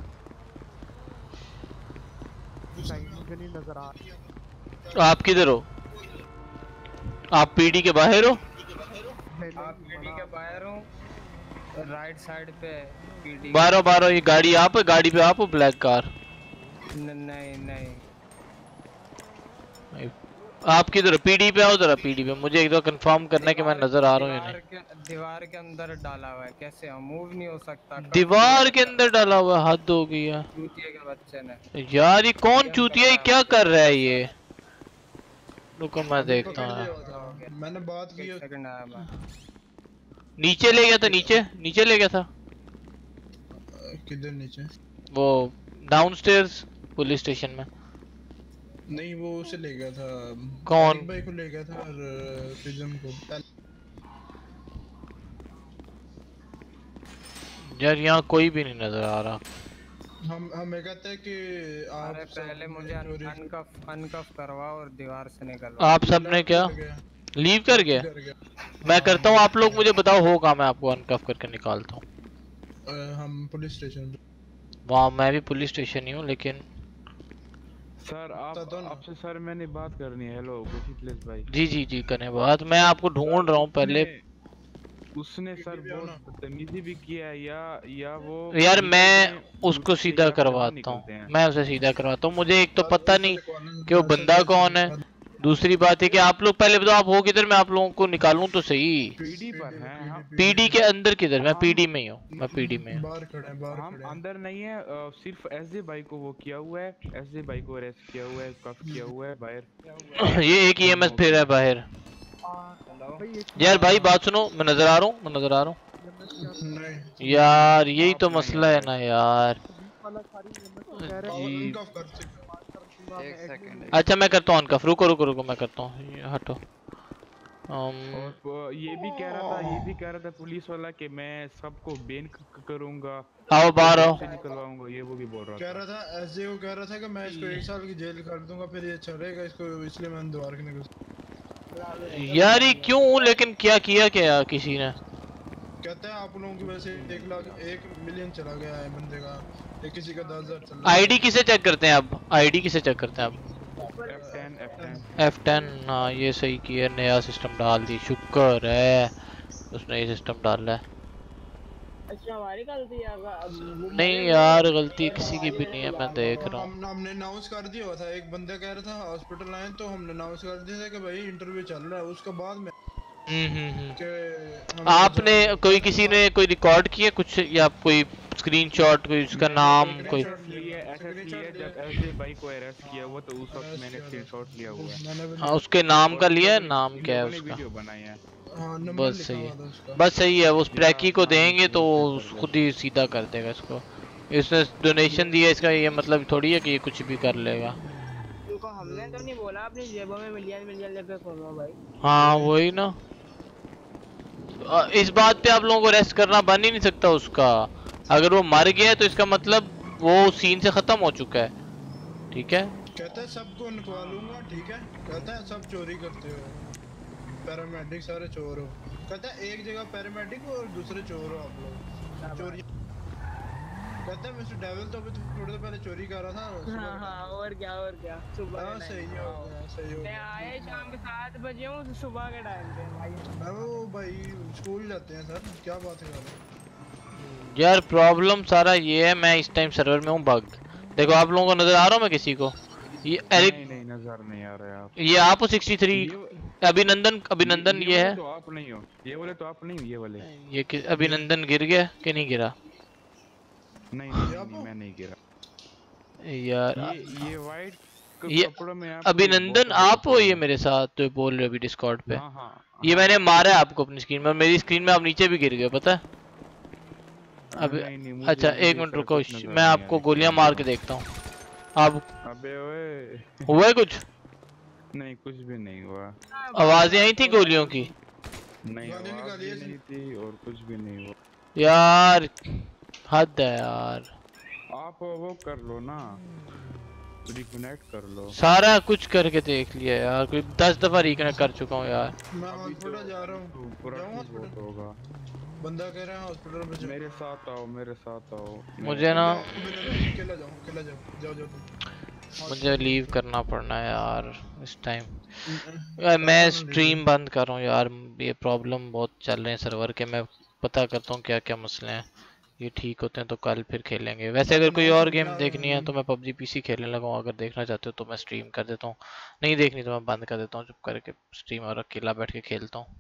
नहीं मुझे नहीं नजर आ रहा। आप किधर हो? आप पीडी के बाहर हो? आप पीडी के बाहर हो, राइट साइड पे पीडी। बारह बारह ये गाड़ी आप गाड़ी पे आप हो, ब्लैक कार। न, नहीं नहीं आप किधर हो? पीडी पे आओ जरा, पीडी पे मुझे एक दो कंफर्म करना है कि मैं नजर आ रहा हूँ या नहीं। के, दीवार के अंदर डाला हुआ है, कैसे हम मूव नहीं हो सकता। दीवार के अंदर डाला हुआ है, हद हो गई है चूतिए के बच्चे ने। यार। ये कौन चूतिया, ये क्या कर रहा है ये? रुको मैं देखता हूँ। मैंने बात की। सेकंड आया मैं। नीचे ले गया था, नीचे नीचे ले गया था। किधर नीचे? वो डाउनस्टेयर्स पुलिस स्टेशन में। नहीं वो उसे ले गया था। कौन? भाई को ले गया था और प्रिज्म को। यार यहाँ कोई भी नहीं नजर आ रहा। हम हमें कहते हैं कि आप अरे पहले मुझे अनकफ अनकफ करवाओ और दीवार से निकलवाओ। आप सबने क्या लीव कर गया? मैं करता हूँ, आप लोग मुझे बताओ होगा, मैं आपको अनकफ करके निकालता हूँ। हम पुलिस स्टेशन। वहाँ मैं भी पुलिस स्टेशन ही हूँ, लेकिन सर आप आपसे सर मैंने बात करनी है। हेलो प्लीज भाई। जी जी जी करें बात, मैं आपको ढूंढ रहा हूँ पहले। उसने सर बहुत बदतमीजी भी किया है, या या वो यार मैं उसको सीधा करवाता हूँ, मैं उसे सीधा करवाता हूँ। मुझे एक तो पता नहीं कि वो बंदा कौन है, दूसरी बात है कि आप लोग पहले बताओ आप हो किधर, मैं आप लोगों को निकालूं तो सही। पीडी पर हैं हम। पीडी के अंदर किधर? मैं पीडी में ही हूँ, मैं पीडी में हूँ। बाहर खड़े हैं, बाहर हम खड़े हैं। अंदर नहीं है, आ, सिर्फ एसजे भाई को वो किया हुआ है, एसजे भाई को अरेस्ट किया हुआ है, कफ किया हुआ है बाहर। ये एक ईएमएस फिर है बाहर। यार भाई बात सुनो, मैं नजर आ रहा हूँ, मैं नजर आ रहा हूँ यार, यही तो मसला है ना यार। जी अच्छा मैं करता हूँ अनकफ, रुको रुको रुको मैं करता हूँ, हटो। और ये भी कह रहा था ये भी कह रहा था पुलिस वाला कि मैं सबको बेन करूंगा, आओ बाहर आओ। निकलवाऊंगा, ये वो भी बोल रहा था। कह रहा था एसजे को कह रहा था कि मैं इसको एक साल की जेल कर दूंगा, फिर ये चलेगा इसको, इसलिए मैंने दोबारा के निकल। यार ये क्यों, लेकिन क्या किया क्या किसी ने? कहते हैं आप लोगों की वजह से एक लाख एक मिलियन चला गया है बंदे का, एक किसी का दस हजार चल रहा है। आईडी किसे चेक करते हैं अब? आईडी किसे चेक करते हैं अब? F ten. हाँ ये सही किया, नया सिस्टम डाल दी, शुक्र है उसने ये सिस्टम डाला है। अच्छा हमारी गलती है? नहीं यार गलती किसी की भी नहीं है, मैं देख रहा हूँ। हम हमने अनाउंस कर दिया हुआ था, एक बंदा कह रहा था हॉस्पिटल आए तो हमने अनाउंस कर दिया था कि भाई इंटरव्यू चल रहा है, उसके बाद में हम्म आपने कोई किसी ने कोई रिकॉर्ड किया कुछ, या कोई स्क्रीनशॉट, कोई उसका नाम कोई? जब एसजे भाई को अरेस्ट किया हुआ तो उस वक्त मैंने स्क्रीनशॉट लिया हुआ है। हाँ उसके नाम का लिया है, नाम क्या है उसका? वीडियो बनाई है। बस सही है, बस सही है। वो स्प्रैकी को देंगे तो खुद ही सीधा कर देगा इसको। इसने डोनेशन दिया, इसका ये मतलब थोड़ी है कि ये कुछ भी कर लेगा। हमने तो नहीं बोला अपनी जेबों में मिलियन मिलियन लेके घूमो भाई। हाँ वही ना, इस बात पे आप लोगों को अरेस्ट करना बन ही नहीं सकता उसका। अगर वो मर गया तो इसका मतलब वो सीन से खत्म हो चुका है, ठीक है? कहता है सबको निकलवा लूंगा, ठीक है? कहता है सब चोरी करते हो। पैरामेडिक सारे चोर हो। कहता है एक जगह पैरामेडिक और दूसरे चोर हो आप लोग चोरी। कहता है मिस्टर डेविल तो अभी थोड़ी देर पहले चोरी कर रहा था। हाँ हाँ और क्या और क्या सुबह हाँ सही हो गया सही हो मैं गया। आया शाम के सात बजे हूँ तो सुबह के टाइम पे भाई। वो भाई स्कूल जाते हैं सर क्या बात है यार। यार प्रॉब्लम सारा ये है, मैं इस टाइम सर्वर में हूँ बग। देखो आप लोगों को नजर आ रहा हूँ मैं किसी को? ये एरिक नहीं नहीं नजर नहीं आ रहा आप। ये आप हो सिक्सटी थ्री अभिनंदन अभिनंदन ये, ये, ये है तो आप नहीं हो, ये वाले तो आप नहीं हो, ये वाले। ये कि, अभिनंदन गिर गया कि नहीं गिरा? नहीं नहीं, नहीं मैं नहीं गिरा यार। ये ये वाइट ये कपड़ों में आप अभिनंदन आप हो ये मेरे साथ तो बोल रहे हो अभी डिस्कॉर्ड पे? हाँ, हाँ, ये मैंने मारा है आपको अपनी स्क्रीन में, मेरी स्क्रीन में आप नीचे भी गिर गए पता है अभी। नहीं, नहीं, अच्छा एक मिनट रुको, मैं आपको गोलियां मार के देखता हूँ। आप अबे ओए हुआ है कुछ? नहीं कुछ भी नहीं हुआ। आवाजें आई थी गोलियों की? नहीं आवाज भी नहीं थी और कुछ भी नहीं हुआ यार हद है यार। आप वो कर लो ना, रिकनेक्ट कर लो। सारा कुछ करके देख लिया यार, कोई दस दफा रिकनेक्ट कर चुका हूँ यार। मैं हॉस्पिटल जा रहा हूँ। पूरा हॉस्पिटल होगा। बंदा कह रहा है हॉस्पिटल में मेरे साथ आओ मेरे साथ आओ। मुझे ना अकेला जाओ अकेला जाओ जाओ जाओ। मुझे लीव करना पड़ना है यार इस टाइम। यार मैं स्ट्रीम बंद कर रहा हूँ यार, ये प्रॉब्लम बहुत चल रहे हैं सर्वर के। मैं पता करता हूँ क्या क्या मसले हैं, ये ठीक होते हैं तो कल फिर खेलेंगे। वैसे अगर कोई और गेम देखनी है तो मैं पबजी पीसी खेलने लगा हूँ, अगर देखना चाहते हो तो मैं स्ट्रीम कर देता हूँ, नहीं देखनी तो मैं बंद कर देता हूँ चुप करके स्ट्रीम और अकेला बैठ के खेलता हूँ।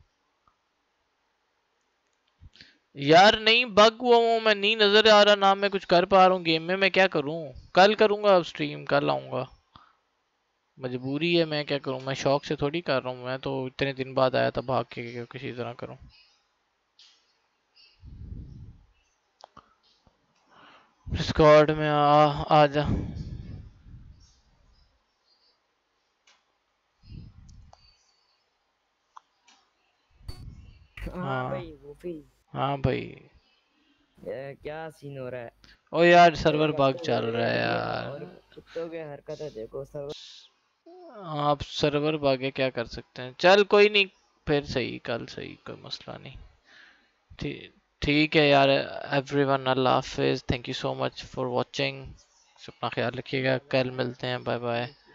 यार नहीं बग हुआ हूँ मैं, नहीं नजर आ रहा ना मैं कुछ कर पा रहा हूँ गेम में, मैं क्या करूँ? कल करूँगा अब स्ट्रीम, कल आऊँगा, मजबूरी है, मैं क्या करूँ? मैं शौक से थोड़ी कर रहा हूँ, मैं तो इतने दिन बाद आया था भाग के किसी तरह करूँ। डिस्कॉर्ड में आ आ जा। हाँ भाई वो भी हाँ भाई ये क्या सीन हो रहा है? ओ यार सर्वर बग चल रहा है यार। और कुत्तों के हरकतें देखो सर्वर। आप सर्वर बग है क्या कर सकते हैं, चल कोई नहीं फिर सही, कल सही, कोई मसला नहीं। ठीक ठीक है यार एवरीवन, अल्लाह हाफिज, thank you so much for watching, अपना ख्याल रखिएगा, कल मिलते हैं, बाय बाय।